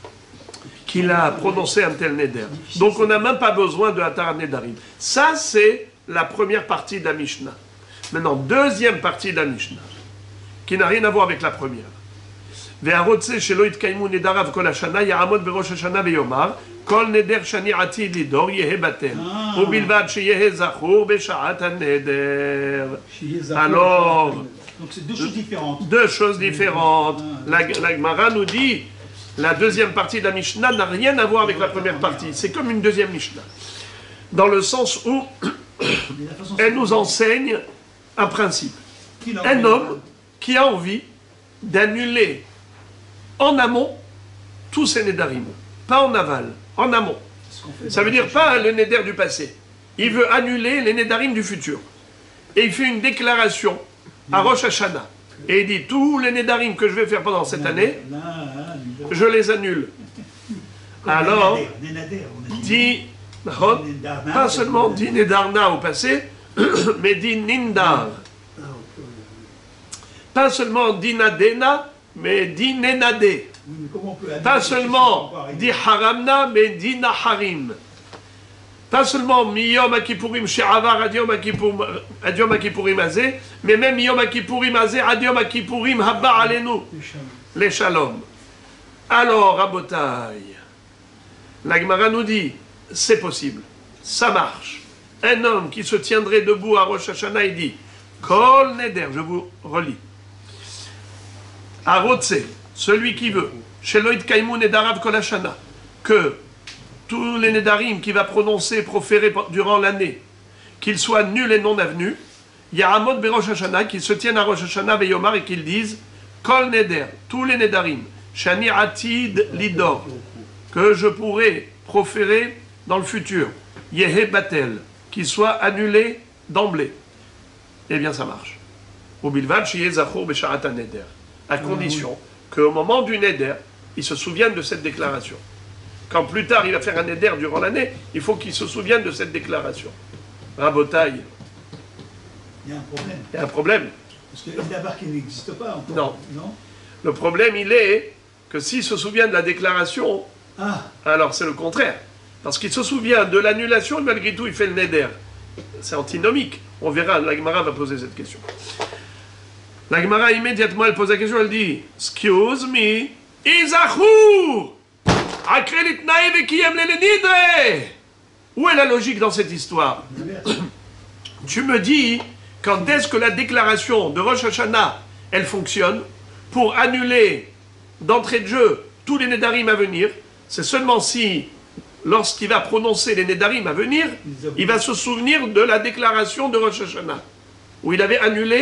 S1: qu'il a prononcé un tel neder. Donc on n'a même pas besoin de Hatar Nedarim. Ça, c'est la première partie de la Mishnah. Maintenant, deuxième partie de la Mishnah, qui n'a rien à voir avec la première. והרוצה שלא יתקיימו נדריו כל השנה, יעמוד בראש השנה ויאמר, כל נדר שאני עתיד לדור יהא בטל, ובלבד שיהא זכור בשעת הנדר. Alors,
S2: donc c'est deux choses différentes.
S1: Deux choses différentes. La, la Gemara nous dit, la deuxième partie de la Mishnah n'a rien à voir avec la première partie. C'est comme une deuxième Mishnah. Dans le sens où elle nous enseigne un principe. Un homme qui a envie d'annuler en amont tous ces nédarim, pas en aval, en amont. Ça veut dire pas le néder du passé. Il veut annuler les nédarim du futur. Et il fait une déclaration à Rosh Hashanah. Et il dit, tous les nédarim que je vais faire pendant cette année, je les annule. Alors, dit, pas seulement dit nédarna au passé, mais dit nindar. Pas seulement dit nadena, mais dit nenade. Pas seulement dit haramna, mais dit naharim. Pas seulement miyom akipurim she'avar adiom akipurim azeh, mais même miyom akipurim azeh adiom akipurim haba alenu. Les shalom. Alors, Rabotai, la Gemara nous dit, c'est possible, ça marche. Un homme qui se tiendrait debout à Rosh Hashanah, il dit, Kol neder, je vous relis. Arotse, celui qui veut, Sheloïd Kaimou Nedarav Kol Hashana, que tous les Nedarim qu'il va prononcer, proférer durant l'année, qu'ils soient nuls et non avenus, Yahamod Berosh Hashana, qu'ils se tiennent à Rosh Hashanah Veyomar et qu'ils disent Kol Neder, tous les Nedarim, Shani Atid Lidor, que je pourrai proférer dans le futur, Yehe Batel, qu'ils soient annulés d'emblée. Eh bien, ça marche. Ubilvad Shiye Zachor Besharat Neder. À condition qu'au moment du neder, il se souvienne de cette déclaration. Quand plus tard il va faire un neder durant l'année, il faut qu'il se souvienne de cette déclaration. Rabotaille.
S2: Il y a un problème.
S1: Il y a un problème.
S2: Parce que d'abord qui n'existe pas encore.
S1: Non.
S2: non.
S1: Le problème, il est que s'il se souvient de la déclaration,
S2: ah.
S1: alors c'est le contraire. Parce qu'il se souvient de l'annulation et malgré tout il fait le neder. C'est antinomique. On verra, la Gemara va poser cette question. La Gemara immédiatement elle pose la question, elle dit excuse me, Izachur Akrelit Naïvekiyem Lelenidre. Où est la logique dans cette histoire? Tu me dis quand est-ce que la déclaration de Rosh Hashanah elle fonctionne pour annuler d'entrée de jeu tous les Nedarim à venir. C'est seulement si, lorsqu'il va prononcer les Nedarim à venir, il va se souvenir de la déclaration de Rosh Hashanah, où il avait annulé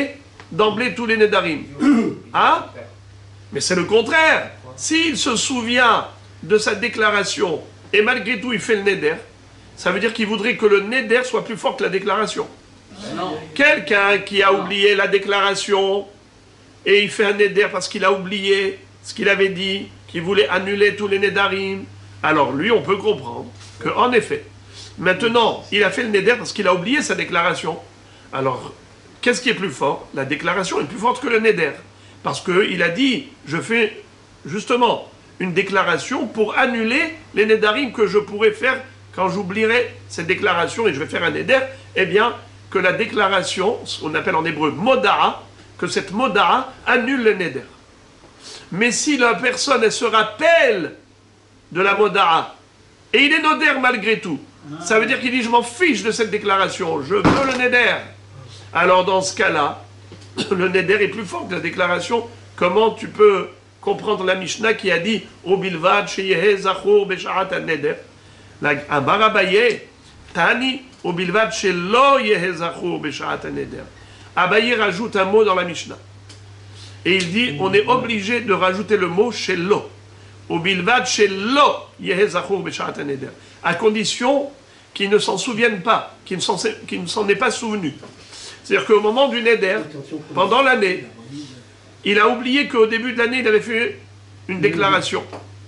S1: d'emblée tous les Nedarim. Hein? Mais c'est le contraire. S'il se souvient de sa déclaration et malgré tout il fait le Neder, ça veut dire qu'il voudrait que le Neder soit plus fort que la déclaration.
S3: Non.
S1: Quelqu'un qui a oublié la déclaration et il fait un Neder parce qu'il a oublié ce qu'il avait dit, qu'il voulait annuler tous les Nedarim, alors lui on peut comprendre qu'en effet, maintenant il a fait le Neder parce qu'il a oublié sa déclaration. Alors, qu'est-ce qui est plus fort? La déclaration est plus forte que le Neder. Parce qu'il a dit, je fais justement une déclaration pour annuler les Nedarim que je pourrais faire quand j'oublierai cette déclaration et je vais faire un Neder. Eh bien, que la déclaration, ce qu'on appelle en hébreu Moda'a, que cette Moda'a annule le Neder. Mais si la personne, elle se rappelle de la Moda'a, et il est Neder malgré tout, ça veut dire qu'il dit, je m'en fiche de cette déclaration, je veux le Neder. Alors dans ce cas-là, le Neder est plus fort que la déclaration. Comment tu peux comprendre la Mishnah qui a dit « Obilvad sheyehe zachur besharat ha-neder » Amar Abaye, Tani, Obilvad shelo yehe zachur besharat ha-neder. Abaye rajoute un mot dans la Mishnah. Et il dit, on est obligé de rajouter le mot shelo. Obilvad shelo yehe zachur besharat ha-neder. À condition qu'il ne s'en souvienne pas, qu'il ne s'en, qu'il ne s'en est pas souvenu. C'est-à-dire qu'au moment du Neder, pendant l'année, il a oublié qu'au début de l'année, il avait fait une déclaration.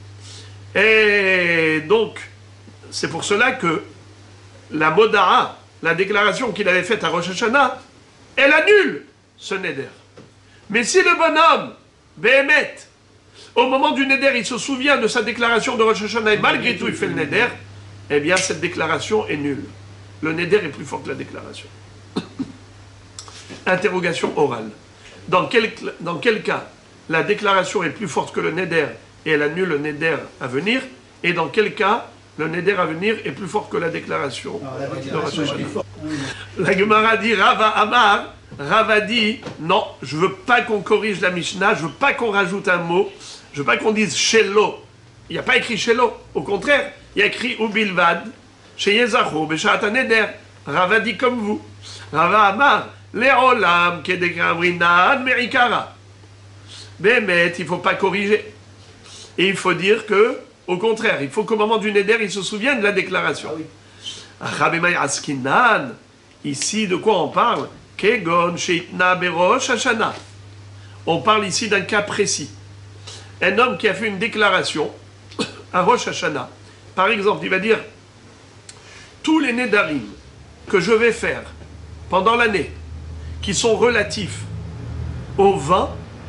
S1: Et donc, c'est pour cela que la Moda'a, la déclaration qu'il avait faite à Rosh Hashanah, elle annule ce Neder. Mais si le bonhomme, Béhémet, au moment du Neder, il se souvient de sa déclaration de Rosh Hashanah et malgré tout il fait le Neder, eh bien cette déclaration est nulle. Le Neder est plus fort que la déclaration. Interrogation orale. Dans quel, dans quel cas la déclaration est plus forte que le Neder et elle annule le Neder à venir, et dans quel cas le Neder à venir est plus fort que la déclaration?
S2: Alors, la déclaration est plus forte.
S1: La Gemara dit, Rava Amar, Rava dit, non, je veux pas qu'on corrige la Mishnah, je veux pas qu'on rajoute un mot, je veux pas qu'on dise Shelo. Il n'y a pas écrit Shelo, au contraire, il y a écrit Ubilvad, chez Yezacho, Beshat Neder. Rava dit comme vous. Rava Amar, Le'olam Kedekramrinan Merikara. Bémet, il ne faut pas corriger. Et il faut dire que, au contraire, il faut qu'au moment du Neder, il se souvienne de la déclaration. Ah oui. Askinan, ici, de quoi on parle? Kegon Sheitna Berosh Hashana. On parle ici d'un cas précis. Un homme qui a fait une déclaration à Rosh Hashanah. Par exemple, il va dire tous les Nedarim que je vais faire pendant l'année, qui sont relatifs au vin,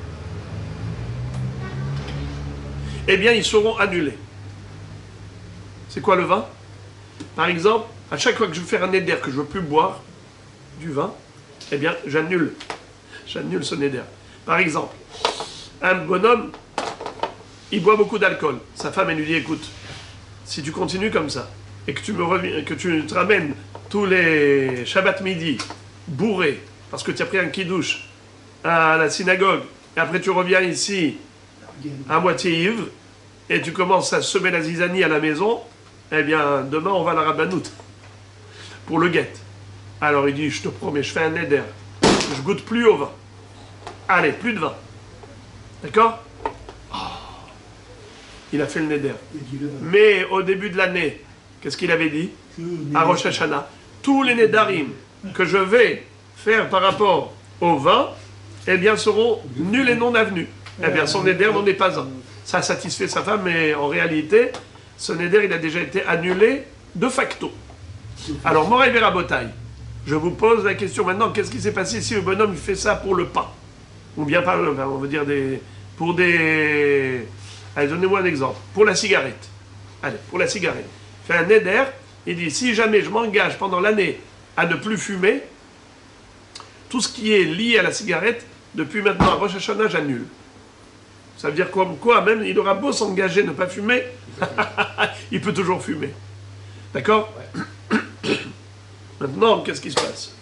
S1: eh bien, ils seront annulés. C'est quoi le vin? Par exemple, à chaque fois que je vais faire un Neder que je ne veux plus boire du vin, eh bien, j'annule. J'annule ce Neder. Par exemple, un bonhomme, il boit beaucoup d'alcool. Sa femme, elle lui dit, écoute, si tu continues comme ça, et que tu me reviens, que tu te ramènes tous les Shabbat midi, bourré, parce que tu as pris un kidouche à la synagogue, et après tu reviens ici à moitié ivre, et tu commences à semer la zizanie à la maison, eh bien, demain on va à la rabbanoute pour le guet. Alors il dit, je te promets, je fais un neder, je goûte plus au vin. Allez, plus de vin. D'accord? Oh. Il a fait le neder. Mais au début de l'année, qu'est-ce qu'il avait dit? À Rosh Hashanah, tous les nedarim que je vais faire par rapport au vin, eh bien, seront nuls et non avenus. Eh bien, son neder n'en est pas un. Ça satisfait sa femme, mais en réalité, ce neder, il a déjà été annulé de facto. Alors, Moraï Verabotaï, je vous pose la question maintenant, qu'est-ce qui s'est passé si le bonhomme fait ça pour le pain? Ou bien, par, on veut dire, des, pour des... Allez, donnez-moi un exemple. Pour la cigarette. Allez, pour la cigarette. Il fait un neder, il dit, si jamais je m'engage pendant l'année à ne plus fumer, tout ce qui est lié à la cigarette, depuis maintenant à Rosh Hashanah, j'annule. Ça veut dire comme quoi, même il aura beau s'engager à ne pas fumer, il peut toujours fumer. D'accord? Ouais. Maintenant, qu'est-ce qui se passe?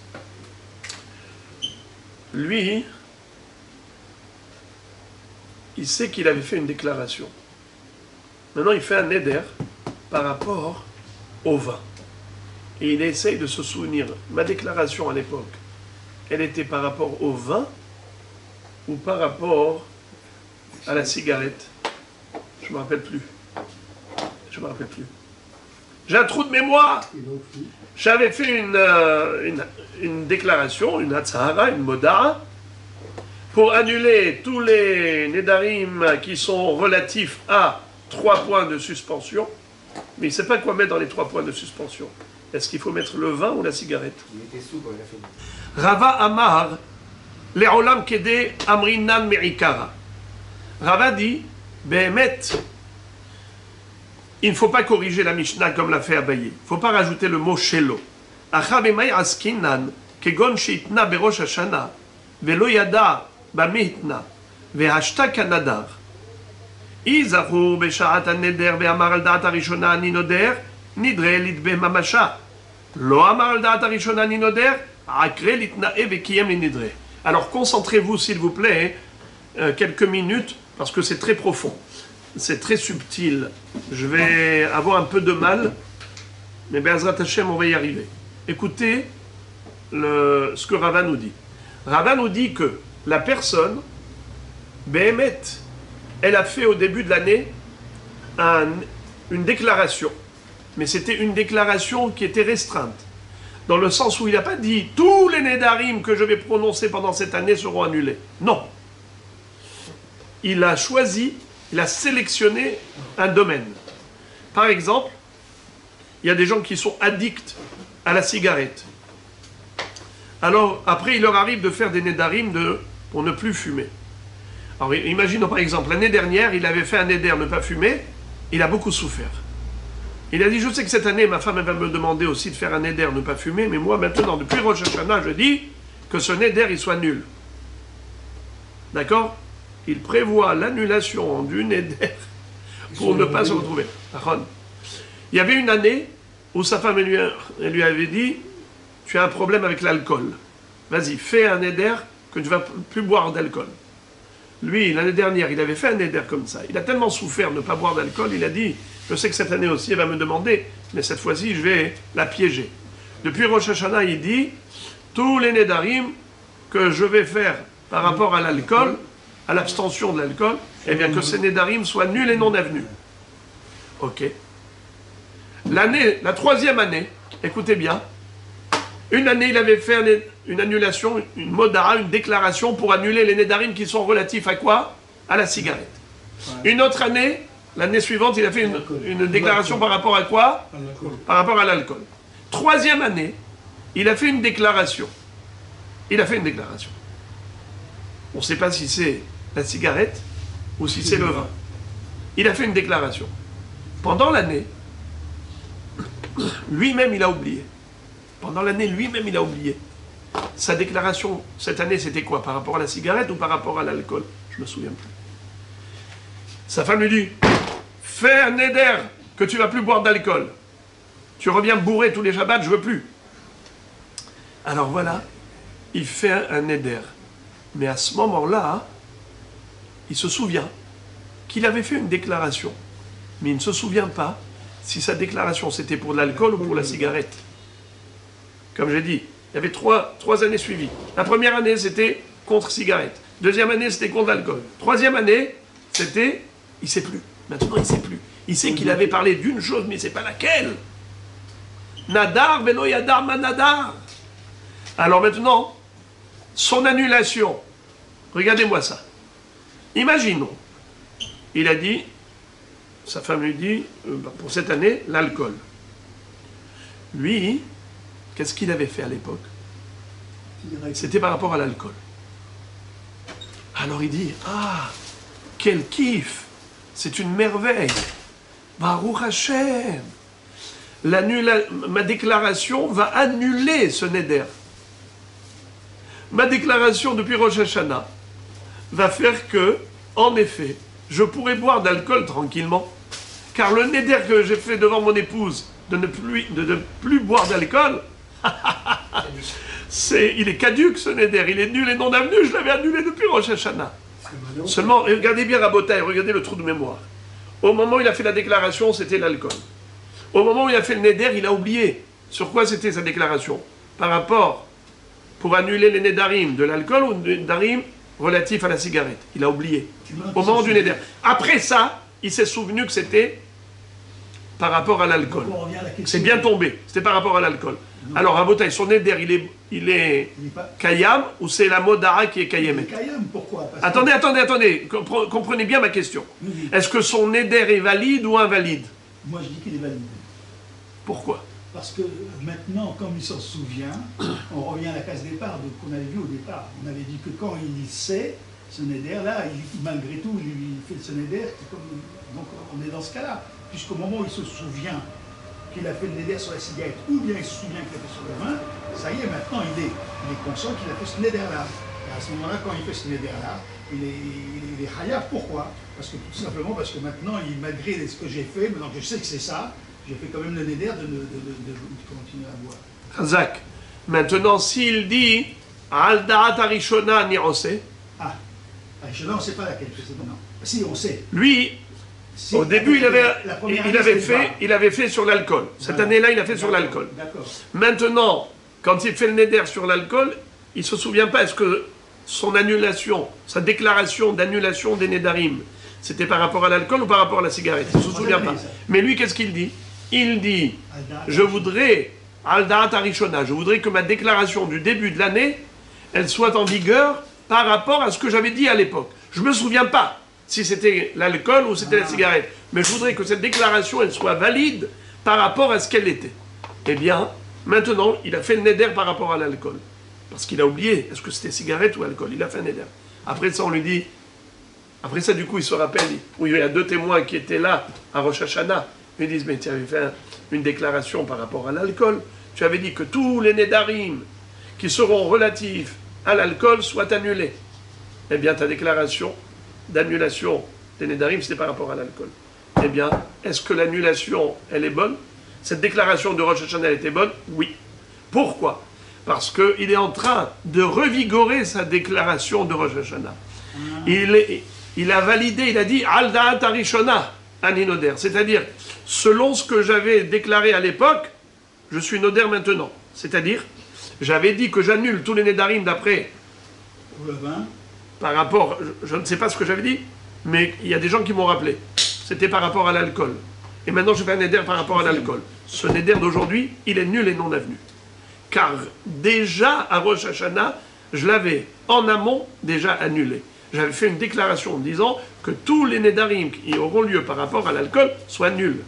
S1: Lui, il sait qu'il avait fait une déclaration. Maintenant, il fait un neder par rapport au vin. Et il essaye de se souvenir. Ma déclaration à l'époque, elle était par rapport au vin ou par rapport à la cigarette. Je ne me rappelle plus. Je ne me rappelle plus. J'ai un trou de mémoire. J'avais fait une, euh, une, une déclaration, une hatzahara, une moda, pour annuler tous les nedarim qui sont relatifs à trois points de suspension. Mais il ne sait pas quoi mettre dans les trois points de suspension. Est-ce qu'il faut mettre le vin ou la cigarette?
S3: Il était sous quand il a fait.
S1: Rava Amar, Le'olam Kede Amrinan Me'ikara. Rava dit, Behemet, il ne faut pas corriger la Mishnah comme l'a fait Abaye. Il ne faut pas rajouter le mot shelo. Acha b'may askinan, kegon sheitna berosh hashana, velo yada b'mehitna, vehashta kanadar. Izahu b'sha'at haneder ve'amar al da'at harishona ani noder, nidre litbe mamasha. Lo amar al da'at harishona ani noder, akre litna'e ve'kiyem nidre. Alors concentrez-vous s'il vous plaît, euh, quelques minutes, parce que c'est très profond. C'est très subtil. Je vais avoir un peu de mal, mais Be'ezrat Hashem, on va y arriver. Écoutez le, ce que Rava nous dit. Rava nous dit que la personne, Behemet, elle a fait au début de l'année un, une déclaration. Mais c'était une déclaration qui était restreinte. Dans le sens où il n'a pas dit « tous les nedarim que je vais prononcer pendant cette année seront annulés ». Non. Il a choisi... Il a sélectionné un domaine. Par exemple, il y a des gens qui sont addicts à la cigarette. Alors, après, il leur arrive de faire des nedarim de, pour ne plus fumer. Alors, imaginons par exemple, l'année dernière, il avait fait un neder ne pas fumer, il a beaucoup souffert. Il a dit, je sais que cette année, ma femme elle va me demander aussi de faire un neder ne pas fumer, mais moi, maintenant, depuis Rosh Hashanah, je dis que ce neder, il soit nul. D'accord? Il prévoit l'annulation du neder pour ne pas se retrouver. Il y avait une année où sa femme lui, elle lui avait dit « Tu as un problème avec l'alcool. Vas-y, fais un neder que tu ne vas plus boire d'alcool. » Lui, l'année dernière, il avait fait un neder comme ça. Il a tellement souffert de ne pas boire d'alcool, il a dit « Je sais que cette année aussi, elle va me demander, mais cette fois-ci, je vais la piéger. » Depuis Rosh Hashanah, il dit « Tous les nedarim que je vais faire par rapport à l'alcool, à l'abstention de l'alcool, eh bien que ces nedarim soient nuls et non avenus. » Ok. L'année, la troisième année, écoutez bien, une année il avait fait un, une annulation, une modara, une déclaration pour annuler les nedarim qui sont relatifs à quoi? À la cigarette. Ouais. Une autre année, l'année suivante, il a fait une, une déclaration par rapport à quoi? Par rapport à l'alcool. Troisième année, il a fait une déclaration. Il a fait une déclaration. On ne sait pas si c'est la cigarette ou si c'est le vin. Il a fait une déclaration. Pendant l'année, lui-même, il a oublié. Pendant l'année, lui-même, il a oublié. Sa déclaration, cette année, c'était quoi? Par rapport à la cigarette ou par rapport à l'alcool? Je ne me souviens plus. Sa femme lui dit, fais un neder que tu ne vas plus boire d'alcool. Tu reviens bourré tous les Shabbats, je ne veux plus. Alors voilà, il fait un, un neder. Mais à ce moment-là, il se souvient qu'il avait fait une déclaration. Mais il ne se souvient pas si sa déclaration c'était pour l'alcool ou pour la cigarette. Comme j'ai dit, il y avait trois, trois années suivies. La première année, c'était contre cigarette. Deuxième année, c'était contre l'alcool. Troisième année, c'était... Il ne sait plus. Maintenant, il ne sait plus. Il sait qu'il avait parlé d'une chose, mais il ne sait pas laquelle. Nadar, velo yadar manadar. Alors maintenant... Son annulation, regardez-moi ça. Imaginons, il a dit, sa femme lui dit, euh, pour cette année, l'alcool. Lui, qu'est-ce qu'il avait fait à l'époque? C'était par rapport à l'alcool. Alors il dit, ah, quel kiff, c'est une merveille. Baruch Hashem, ma déclaration va annuler ce neder. Ma déclaration depuis Rosh Hashanah va faire que, en effet, je pourrai boire d'alcool tranquillement. Car le neder que j'ai fait devant mon épouse de ne plus, de ne plus boire d'alcool, c'est, il est caduque ce neder, il est nul et non avenu, je l'avais annulé depuis Rosh Hashanah. Seulement, regardez bien Rabotai, regardez le trou de mémoire. Au moment où il a fait la déclaration, c'était l'alcool. Au moment où il a fait le neder, il a oublié. Sur quoi c'était sa déclaration? Par rapport, pour annuler les nedarim de l'alcool ou les nedarim relatif à la cigarette. Il a oublié.
S2: Maintenant,
S1: Au
S2: il
S1: moment
S2: se
S1: du
S2: souvient.
S1: Neder. Après ça, il s'est souvenu que c'était par rapport à l'alcool.
S2: Donc, on revient à la question.
S1: C'est bien tombé. C'était par rapport à l'alcool.
S2: Non.
S1: Alors, à Botaï, son Neder, il est, il est
S2: Il n'est pas.
S1: Kayam ou c'est la Modara qui est Kayemet?
S2: Kayam, pourquoi? Parce que-
S1: Attendez, attendez, attendez. Compre- Comprenez bien ma question.
S2: Oui, oui.
S1: Est-ce que son Neder est valide ou invalide?
S2: Moi, je dis qu'il est valide.
S1: Pourquoi?
S2: Parce que maintenant, comme il s'en souvient, on revient à la case départ de- qu'on avait vu au départ. On avait dit que quand il sait, ce Neder-là, il- malgré tout, il, il fait ce Neder. c'est comme- Donc on est dans ce cas-là. Puisqu'au moment où il se souvient qu'il a fait le Neder sur la cigarette, ou bien il se souvient qu'il a fait sur le vin, ça y est, maintenant il est, il est conscient qu'il a fait ce Neder-là. Et à ce moment-là, quand il fait ce Neder-là, il est, il est, il est Hayab. Pourquoi? Parce que tout simplement parce que maintenant, il, malgré ce que j'ai fait, maintenant que je sais que c'est ça, j'ai fait quand même le Neder de, de, de, de, de continuer à boire.
S1: Chazak. Maintenant, s'il dit Al Da'at Arishona Ni'ose,
S2: Ah, là, on ne sait pas laquelle précédente. Non. Si, on sait.
S1: lui,
S2: Si,
S1: au début, il avait,
S2: la première
S1: il
S2: année,
S1: avait
S2: c'était
S1: fait,
S2: pas.
S1: il avait fait sur l'alcool. Cette
S2: Voilà.
S1: année-là, il a fait sur
S2: D'accord,
S1: l'alcool.
S2: D'accord.
S1: Maintenant, quand il fait le Neder sur l'alcool, il ne se souvient pas. Est-ce que son annulation, sa déclaration d'annulation des Nedarim, c'était par rapport à l'alcool ou par rapport à la cigarette? Il ne se souvient pas. Mais lui, qu'est-ce qu'il dit? Il dit je voudrais, Al Da'at Arishona, je voudrais que ma déclaration du début de l'année, elle soit en vigueur par rapport à ce que j'avais dit à l'époque. Je ne me souviens pas si c'était l'alcool ou c'était la cigarette, mais je voudrais que cette déclaration, elle soit valide par rapport à ce qu'elle était. Eh bien, maintenant, il a fait le Neder par rapport à l'alcool. Parce qu'il a oublié, est-ce que c'était cigarette ou alcool? Il a fait un Neder. Après ça, on lui dit, après ça, du coup, il se rappelle, où il y a deux témoins qui étaient là, à Rosh Hashanah. Ils disent, mais tu avais fait un- une déclaration par rapport à l'alcool. Tu avais dit que tous les Nedarim qui seront relatifs à l'alcool soient annulés. Eh bien, ta déclaration d'annulation des Nedarim, c'était par rapport à l'alcool. Eh bien, est-ce que l'annulation, elle est bonne? Cette déclaration de Rosh Hashanah, elle était bonne? Oui. Pourquoi? Parce qu'il est en train de revigorer sa déclaration de Rosh Hashanah. Il, est- il a validé, il a dit Al Da'at Arishona Aninoder, c'est-à-dire selon ce que j'avais déclaré à l'époque, je suis Noder maintenant. C'est-à-dire, j'avais dit que j'annule tous les Nedarim d'après
S2: Pour le vin,
S1: par rapport, je, je ne sais pas ce que j'avais dit, mais il y a des gens qui m'ont rappelé. C'était par rapport à l'alcool. Et maintenant, je fais un Neder par rapport à l'alcool. Ce Neder d'aujourd'hui, il est nul et non avenu. Car déjà, à Rosh Hashanah, je l'avais en amont déjà annulé. J'avais fait une déclaration en disant que tous les Nedarim qui auront lieu par rapport à l'alcool soient nuls.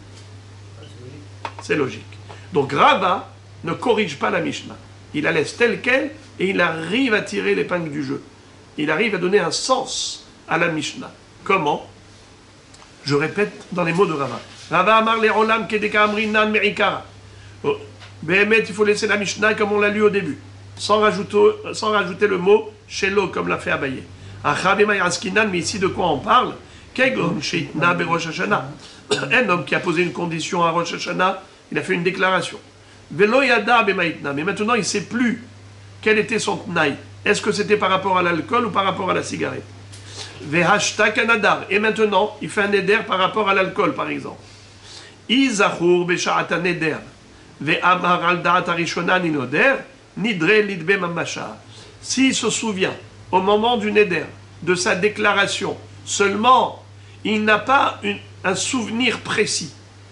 S1: C'est logique. Donc Rava ne corrige pas la Mishnah. Il la laisse telle qu'elle et il arrive à tirer l'épingle du jeu. Il arrive à donner un sens à la Mishnah. Comment? Je répète dans les mots de Rava. Rava amar le olam kedeka amrinan me'ikara. Oh, Béhémet, il faut laisser la Mishnah comme on l'a lu au début, sans rajouter, sans rajouter le mot shelo comme l'a fait Abaye. Achabema yaskinan, mais ici de quoi on parle? Kegon sheitna be Rosh Hashanah. Un homme qui a posé une condition à Rosh Hashanah, il a fait une déclaration. Velo yada bemaitna, mais maintenant il ne sait plus quel était son tnaï. Est-ce que c'était par rapport à l'alcool ou par rapport à la cigarette? Vehashta kanadar, et maintenant il fait un neder par rapport à l'alcool par exemple. Izachur besha'ata neder. Ve'amar al da'at arishona ninoder, nidre lidbe mamasha. S'il se souvient, au moment du neder, de sa déclaration, seulement, il n'a pas une- un souvenir précis.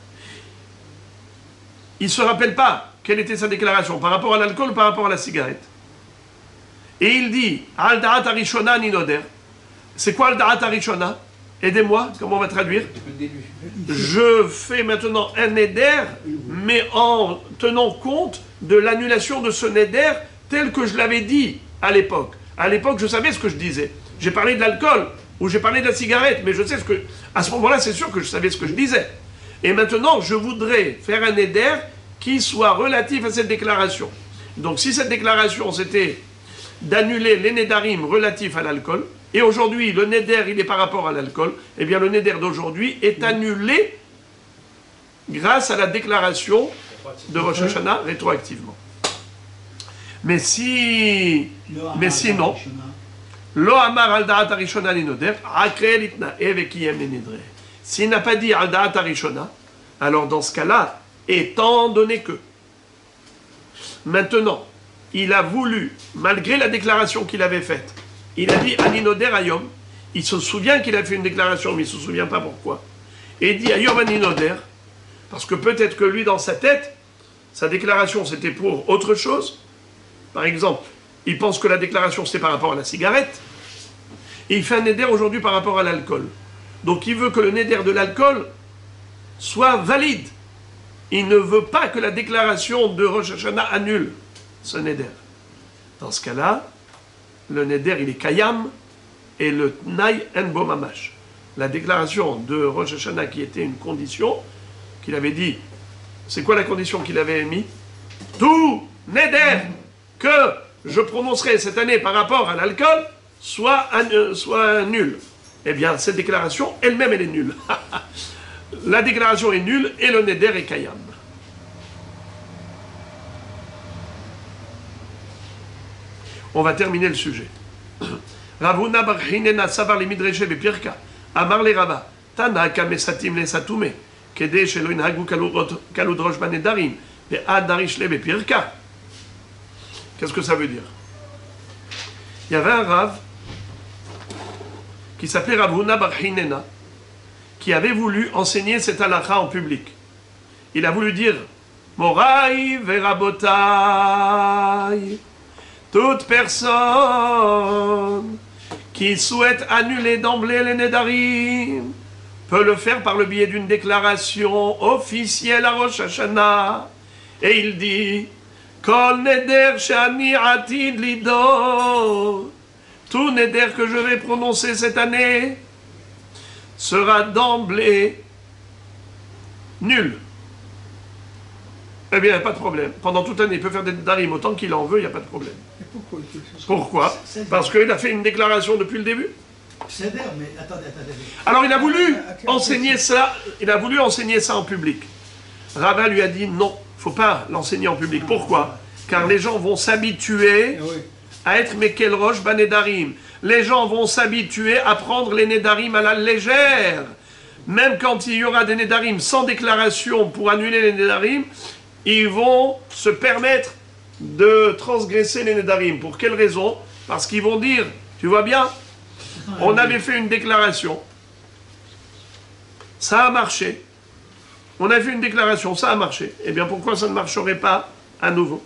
S1: Il ne se rappelle pas quelle était sa déclaration, par rapport à l'alcool ou par rapport à la cigarette. Et il dit, al da'at arishona ninoder. C'est quoi al da'at arishona? Aidez-moi, comment on va traduire?
S3: Depuis le début.
S1: Je fais maintenant un neder, mais en tenant compte de l'annulation de ce neder tel que je l'avais dit à l'époque. À l'époque, je savais ce que je disais. J'ai parlé de l'alcool ou j'ai parlé de la cigarette, mais je sais ce que... À ce moment-là, c'est sûr que je savais ce que je disais. Et maintenant, je voudrais faire un neder qui soit relatif à cette déclaration. Donc, si cette déclaration, c'était d'annuler les nedarim relatifs à l'alcool, et aujourd'hui, le neder, il est par rapport à l'alcool, eh bien, le neder d'aujourd'hui est annulé grâce à la déclaration de Rosh Hashanah rétroactivement. Mais si... Mais sinon, Lo amar al da'at arishona ninoder, akre litna evekiyem nidre. S'il n'a pas dit al da'at arishona, alors dans ce cas-là, étant donné que, maintenant, il a voulu, malgré la déclaration qu'il avait faite, il a dit Aninoder Ayom. Il se souvient qu'il a fait une déclaration, mais il ne se souvient pas pourquoi. Et il dit Ayom Aninoder, parce que peut-être que lui, dans sa tête, sa déclaration, c'était pour autre chose. Par exemple, il pense que la déclaration, c'était par rapport à la cigarette. Et il fait un néder aujourd'hui par rapport à l'alcool. Donc il veut que le néder de l'alcool soit valide. Il ne veut pas que la déclaration de Rosh Hashanah annule ce néder. Dans ce cas-là, le néder, il est kayam, et le tnaï en bo mamash. La déclaration de Rosh Hashanah qui était une condition, qu'il avait dit, c'est quoi la condition qu'il avait émise? Tout néder que je prononcerai cette année par rapport à l'alcool soit, euh, soit nul. Eh bien, cette déclaration, elle-même, elle est nulle. La déclaration est nulle et le néder est kayam. On va terminer le sujet. Ravuna bar Hinena savar le midreshe bepirka. Amar le Rava. Tana kamesatim le satume. Kede shelo inhagu kaludrosh banedarim. Be'ad darishle bepirka. Qu'est-ce que ça veut dire? Il y avait un Rav qui s'appelait Ravuna bar Hinena qui avait voulu enseigner cette halakha en public. Il a voulu dire Morai verabotai. Toute personne qui souhaite annuler d'emblée les Nedarim peut le faire par le biais d'une déclaration officielle à Rosh Hashanah. Et il dit Kol Neder Shani Atid Lido. Tout Neder que je vais prononcer cette année sera d'emblée nul. Eh bien, il n'y a pas de problème. Pendant toute l'année, il peut faire des Nedarim autant qu'il en veut, il n'y a pas de problème.
S2: Pourquoi, il fait ça?
S1: Pourquoi? Parce qu'il a fait une déclaration depuis le début.
S2: C'est d'air, mais attendez, attendez.
S1: Alors il a voulu enseigner ça, il a voulu enseigner ça en public. Rava lui a dit non, il ne faut pas l'enseigner en public. Pourquoi? Car les gens vont s'habituer à être Mekel Rosh Banedarim. Les gens vont s'habituer à prendre les Nedarim à la légère. Même quand il y aura des Nedarim sans déclaration pour annuler les Nedarim, ils vont se permettre de transgresser les Nedarim. Pour quelle raison? Parce qu'ils vont dire, tu vois bien, on avait fait une déclaration, ça a marché, on a fait une déclaration, ça a marché, eh bien pourquoi ça ne marcherait pas à nouveau?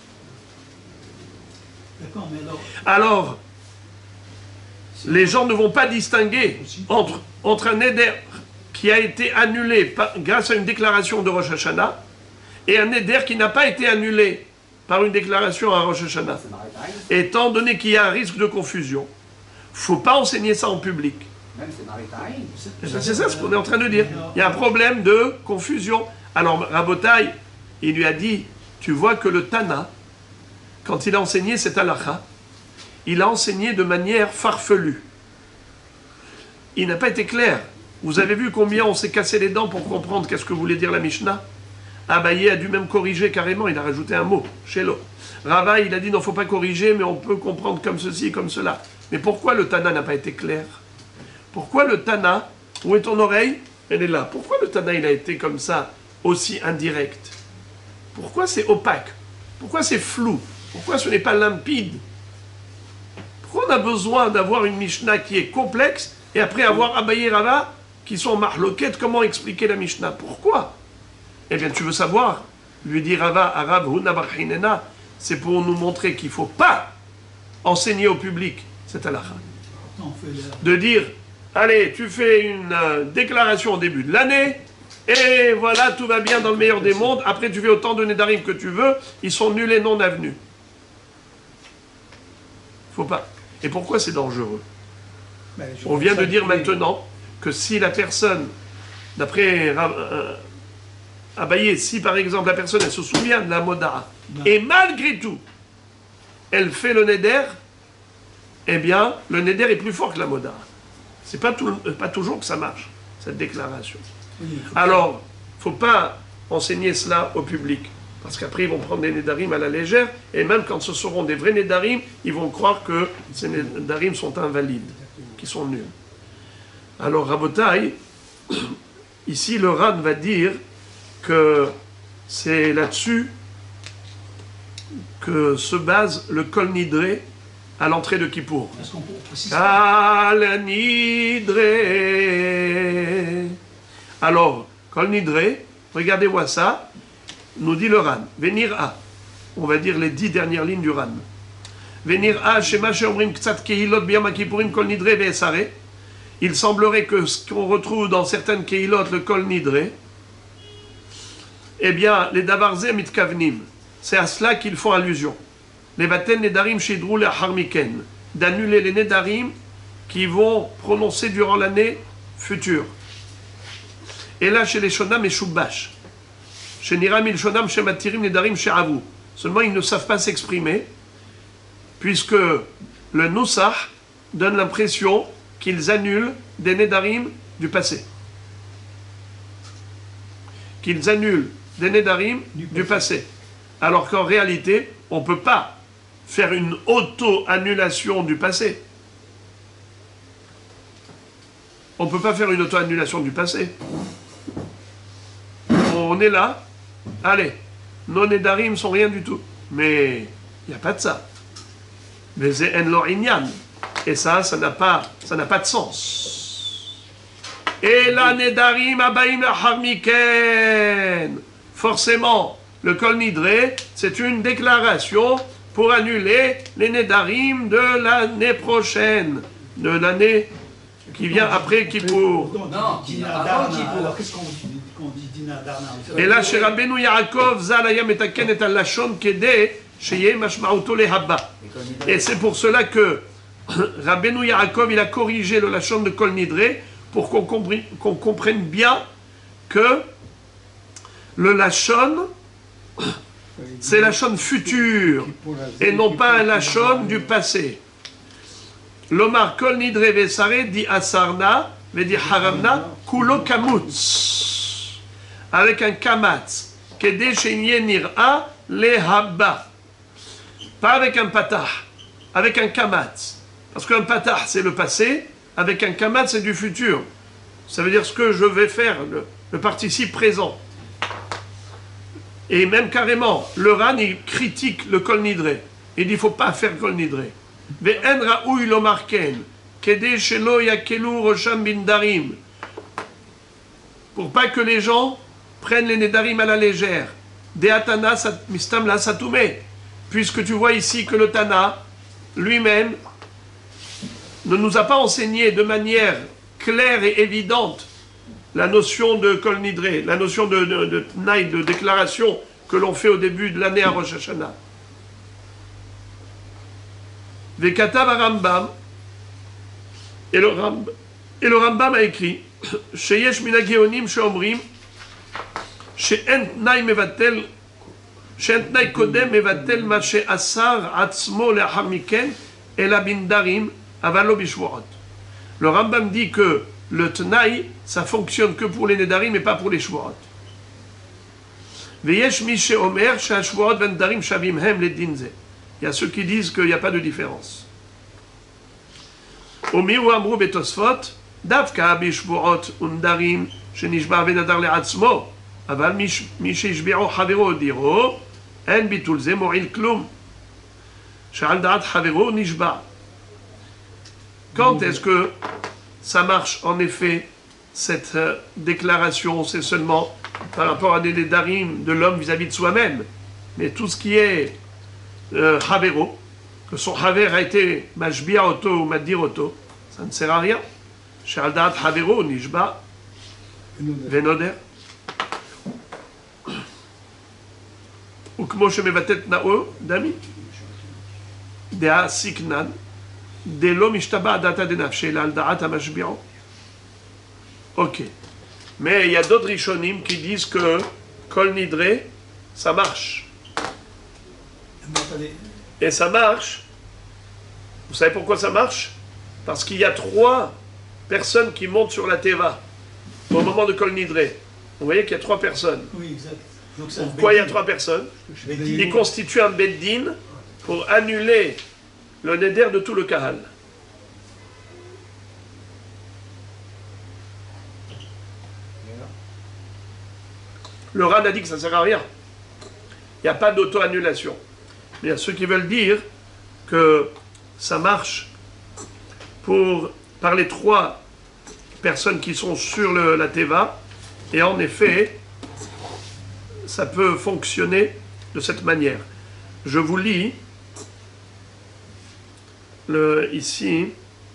S2: D'accord, mais alors...
S1: Alors, les gens ne vont pas distinguer entre, entre un Neder qui a été annulé par, grâce à une déclaration de Rosh Hashanah et un Neder qui n'a pas été annulé par une déclaration à Rosh Hashanah. Étant donné qu'il y a un risque de confusion, il ne faut pas enseigner ça en public.
S3: Même c'est Maritaïm.
S1: Eh ben, c'est ça ce qu'on est en train de dire. Il y a un problème de confusion. Alors Rabotai, il lui a dit, tu vois que le Tana, quand il a enseigné cette halakha, il a enseigné de manière farfelue. Il n'a pas été clair. Vous avez vu combien on s'est cassé les dents pour comprendre qu'est-ce que voulait dire la Mishnah? Abaye a dû même corriger carrément, il a rajouté un mot, Shelo. Rava, il a dit non, il ne faut pas corriger, mais on peut comprendre comme ceci et comme cela. Mais pourquoi le Tana n'a pas été clair? Pourquoi le Tana, où est ton oreille? Elle est là. Pourquoi le Tana, il a été comme ça, aussi indirect? Pourquoi c'est opaque? Pourquoi c'est flou? Pourquoi ce n'est pas limpide? Pourquoi on a besoin d'avoir une Mishnah qui est complexe et après avoir Abaye et Rava qui sont marloquettes? Comment expliquer la Mishnah? Pourquoi? Eh bien, tu veux savoir? Lui dit Rava, Arav, Huna bar Hinena, c'est pour nous montrer qu'il ne faut pas enseigner au public cette halakha. De dire, allez, tu fais une euh, déclaration au début de l'année, et voilà, tout va bien dans le meilleur des mondes, après tu fais autant de Nedarim que tu veux, ils sont nuls et non avenus. Faut pas. Et pourquoi c'est dangereux? On vient de dire maintenant que si la personne, d'après euh, Abaye, si par exemple la personne elle se souvient de la moda et malgré tout elle fait le neder, eh bien le neder est plus fort que la moda. C'est pas, tout, pas toujours que ça marche, cette déclaration. Alors, il ne faut pas enseigner cela au public, parce qu'après ils vont prendre des nedarim à la légère, et même quand ce seront des vrais nedarim, ils vont croire que ces nedarim sont invalides, qui sont nuls. Alors Rabotai, ici le Ran va dire que c'est là-dessus que se base le Kol Nidre à l'entrée de Kippour.
S2: Est-ce qu'on peut préciser ça?
S1: Kal Nidre. Alors, Kol Nidre, regardez-moi ça, nous dit le Ran. Venir à, on va dire les dix dernières lignes du Ran. Venir à, Shema Sheomrim Ktsat Kehilot Biyam Kippurim Kol Nidre Ve'esare. Il semblerait que ce qu'on retrouve dans certaines Kehilot, le Kol Nidre, eh bien, les Davarze Mitkavnim, c'est à cela qu'ils font allusion. Les Vaten Nedarim Shidrou le Harmiken, d'annuler les Nedarim qui vont prononcer durant l'année future. Et là, chez les Shonam et Shubash, chez Niram il Shonam, chez Matirim Nedarim, chez Avou. Seulement, ils ne savent pas s'exprimer, puisque le Nusach donne l'impression qu'ils annulent des Nedarim du passé. Qu'ils annulent des Nedarim du, du passé. Alors qu'en réalité, on ne peut pas faire une auto-annulation du passé. On ne peut pas faire une auto-annulation du passé. On est là, allez, nos Nedarim sont rien du tout. Mais il n'y a pas de ça. Mais c'est en lo inyan. Et ça, ça n'a pas, ça n'a pas de sens. Et la Nedarim abaim harmiken. Forcément, le Kol Nidre, c'est une déclaration pour annuler les Nedarim de l'année prochaine, de l'année qui vient après Kippour.
S3: Non,
S2: Dina
S3: avant
S2: Darna.
S3: Kippour.
S2: Alors qu'est-ce qu'on dit quand on dit Dina Darna?
S1: Et là, chez Rabbeinu Yaakov, Zal aya metaken et al-lashon kedeh sheyeh mashma'uto lehabba. Et c'est pour cela que Rabbeinu Yaakov, il a corrigé le lashon de Kol Nidre pour qu'on comprenne, qu'on comprenne bien que le lashon, c'est la lashon future et non pas un lashon du passé. L'Omar Kol Nidre Vesare dit Asarna, mais dit Haramna, Kulo Kamutz. Avec un kamatz, Kede Shenye Nir'a Lehabba. Pas avec un patah, avec un kamatz. Parce qu'un patah, c'est le passé, avec un kamatz, c'est du futur. Ça veut dire ce que je vais faire, le, le participe présent. Et même carrément, le Ran, il critique le Kol Nidre. Il dit, il ne faut pas faire Kol Nidre. Ve'en ra'ouy lo marken, kede shelo yakelu rosham bindarim. Pour pas que les gens prennent les nedarim à la légère. De'atana mistam la satoume. Puisque tu vois ici que le Tana, lui-même, ne nous a pas enseigné de manière claire et évidente la notion de Kol Nidre, la notion de, de, de, de, de déclaration que l'on fait au début de l'année à Rosh Hashanah. Vekatav Rambam, et le, Ramb, et le Rambam a écrit Sheyesh mina geonim sheomrim she'en tnai mevatel she'en tnai kodem mevatel ma she'asar atzmo le'achar miken ela bindarim avalo bishvorot. Le Rambam dit que le tnaï, ça fonctionne que pour les nedarim et pas pour les shvorot. Veyesh mi she'omer she'ashvorot vendarim shavim hem le dinze. Il y a ceux qui disent qu'il n'y a pas de différence. Omiru amru betosfot, davka bishvuot undarim shenishba venadar le'atzmo, aval mi sheishbi'u havero diro, en bitul ze mo'il klum, she'al da'at havero nishba. Quand est-ce que ça marche en effet, cette euh, déclaration? C'est seulement par rapport à des nedarim de l'homme vis-à-vis de soi-même. Mais tout ce qui est Euh, Havero, que son Haver a été Mashbia Oto ou Madir Oto, ça ne sert à rien. Shaldat Havero, Nishba, Venoder. Ou Kmo Shemevatet Nao, Dami, Dea Siknan, Delo Mishtaba Data Denafshe, L'Aldaat Amashbiao. Ok. Mais il y a d'autres Rishonim qui disent que Kol Nidre, ça marche. Et ça marche. Vous savez pourquoi ça marche? Parce qu'il y a trois personnes qui montent sur la Teva au moment de Kol Nidre. Vous voyez qu'il y a trois personnes.
S2: Oui, exact. Donc,
S1: pourquoi il y a trois personnes? Ils constituent un beddin pour annuler le neder de tout le kahal. Le Ran a dit que ça ne sert à rien. Il n'y a pas d'auto-annulation. Il y a ceux qui veulent dire que ça marche pour, par les trois personnes qui sont sur le, la Teva, et en effet, ça peut fonctionner de cette manière. Je vous lis le, ici.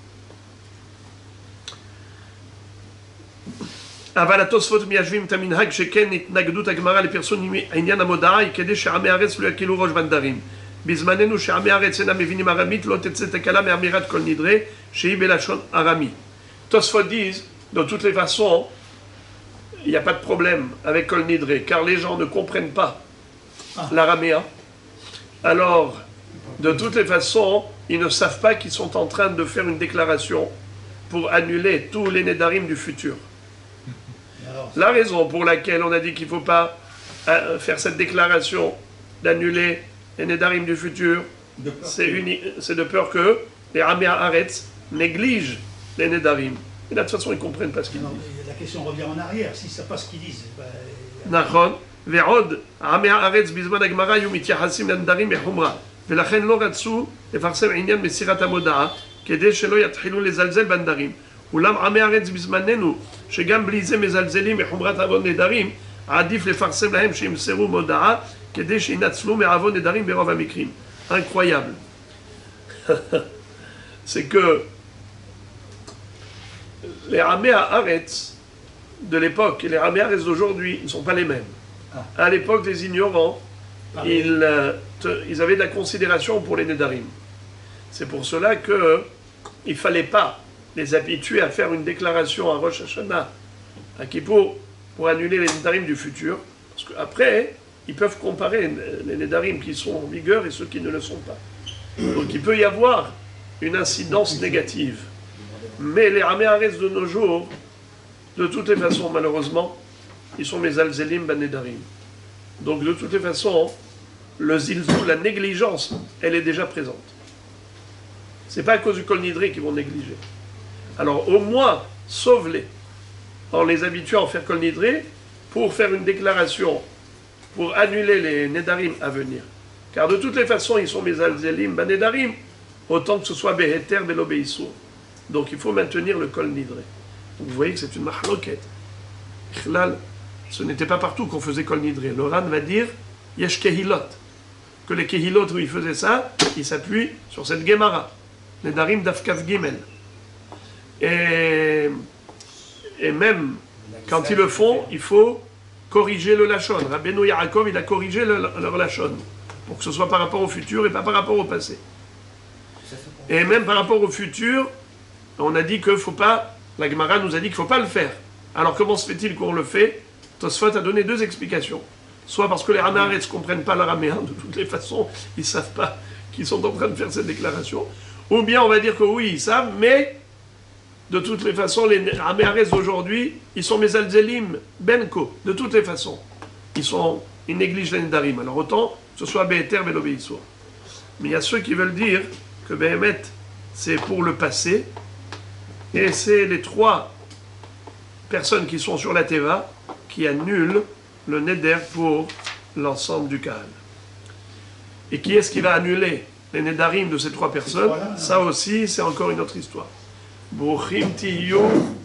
S1: אבל התוספות מיישבים את המנהג שכן התנגדות הגמרא לפרסום עניין המודעה היא כדי שעמי הארץ לא יקלו ראש בנדרים. בזמננו שעמי הארץ אינם מבינים ארמית לא תצא תקלה מאמירת כל נדרי שהיא בלשון ארמי. Tosfot disent, de toutes les façons, il n'y a pas de problème avec Kol Nidre, car les gens ne comprennent pas ah. l'araméen. Alors, de toutes les façons, ils ne savent pas qu'ils sont en train de faire une déclaration pour annuler tous les Nédarim du futur. Alors, la raison pour laquelle on a dit qu'il ne faut pas euh, faire cette déclaration d'annuler les Nédarim du futur, c'est de peur que les Amé Haaretz négligent les Nédarim. Et là, de toute façon, ils ne comprennent pas ce qu'ils disent.
S2: La question revient en arrière. S'ils ne savent pas ce qu'ils disent...
S1: נכון, ועוד, עמי הארץ בזמן הגמרא היו מתייחסים לנדרים בחומרה, ולכן לא רצו לפרסם עניין מסירת המודעה, כדי שלא יתחילו לזלזל בנדרים. אולם עמי הארץ בזמננו, שגם בלי זה מזלזלים בחומרת עוון נדרים, עדיף לפרסם להם שימסרו מודעה, כדי שינצלו מעוון נדרים ברוב המקרים. Incroyable. C'est que les Amé Haaretz de l'époque et les Amé Haaretz d'aujourd'hui ne sont pas les mêmes. Ah. À l'époque, les ignorants, ah, ils, euh, te, ils avaient de la considération pour les Nédarim. C'est pour cela qu'il ne fallait pas les habituer à faire une déclaration à Rosh Hashanah, à Kippour, pour annuler les Nédarim du futur. Parce qu'après, ils peuvent comparer les Nédarim qui sont en vigueur et ceux qui ne le sont pas. Donc il peut y avoir une incidence négative. Mais les Amé Haaretz de nos jours, de toutes les façons, malheureusement, ils sont mes Alzelim ben Nédarim. Donc de toutes les façons, le zilzou, la négligence, elle est déjà présente. C'est pas à cause du Kol Nidre qu'ils vont négliger. Alors au moins, sauve-les en les habituant à faire Kol Nidre pour faire une déclaration, pour annuler les Nédarim à venir. Car de toutes les façons, ils sont mes Alzelim ben Nédarim, autant que ce soit Beheter, Belobéissour. Donc il faut maintenir le Kol Nidre. Vous voyez que c'est une mahloket. Ce n'était pas partout qu'on faisait Kol Nidre. Le Ran va dire Yesh Kehilot. Que les Kehilot où ils faisaient ça, ils s'appuient sur cette Gemara. Les Darim d'Afkav Gimel. Et, et même quand ils le font, il faut corriger le Lachon. Rabbeinu Yaakov, il a corrigé le, leur Lachon. Pour que ce soit par rapport au futur et pas par rapport au passé. Et même par rapport au futur, on a dit qu'il ne faut pas, la Gemara nous a dit qu'il ne faut pas le faire. Alors comment se fait-il qu'on le fait? Tosfot a donné deux explications. Soit parce que les Amé Haaretz ne comprennent pas l'araméen, de toutes les façons, ils ne savent pas qu'ils sont en train de faire cette déclaration. Ou bien on va dire que oui, ils savent, mais de toutes les façons, les Amé Haaretz d'aujourd'hui, ils sont mes Alzelim Benko, de toutes les façons. Ils, sont, ils négligent les Nédarim. Alors autant que ce soit Beheter, Belobéissour. Mais il y a ceux qui veulent dire que Behemet, c'est pour le passé, et c'est les trois personnes qui sont sur la Teva qui annulent le Neder pour l'ensemble du Kahal. Et qui est-ce qui va annuler les Nedarim de ces trois personnes? Ça aussi, c'est encore une autre histoire. Bouchim tiyu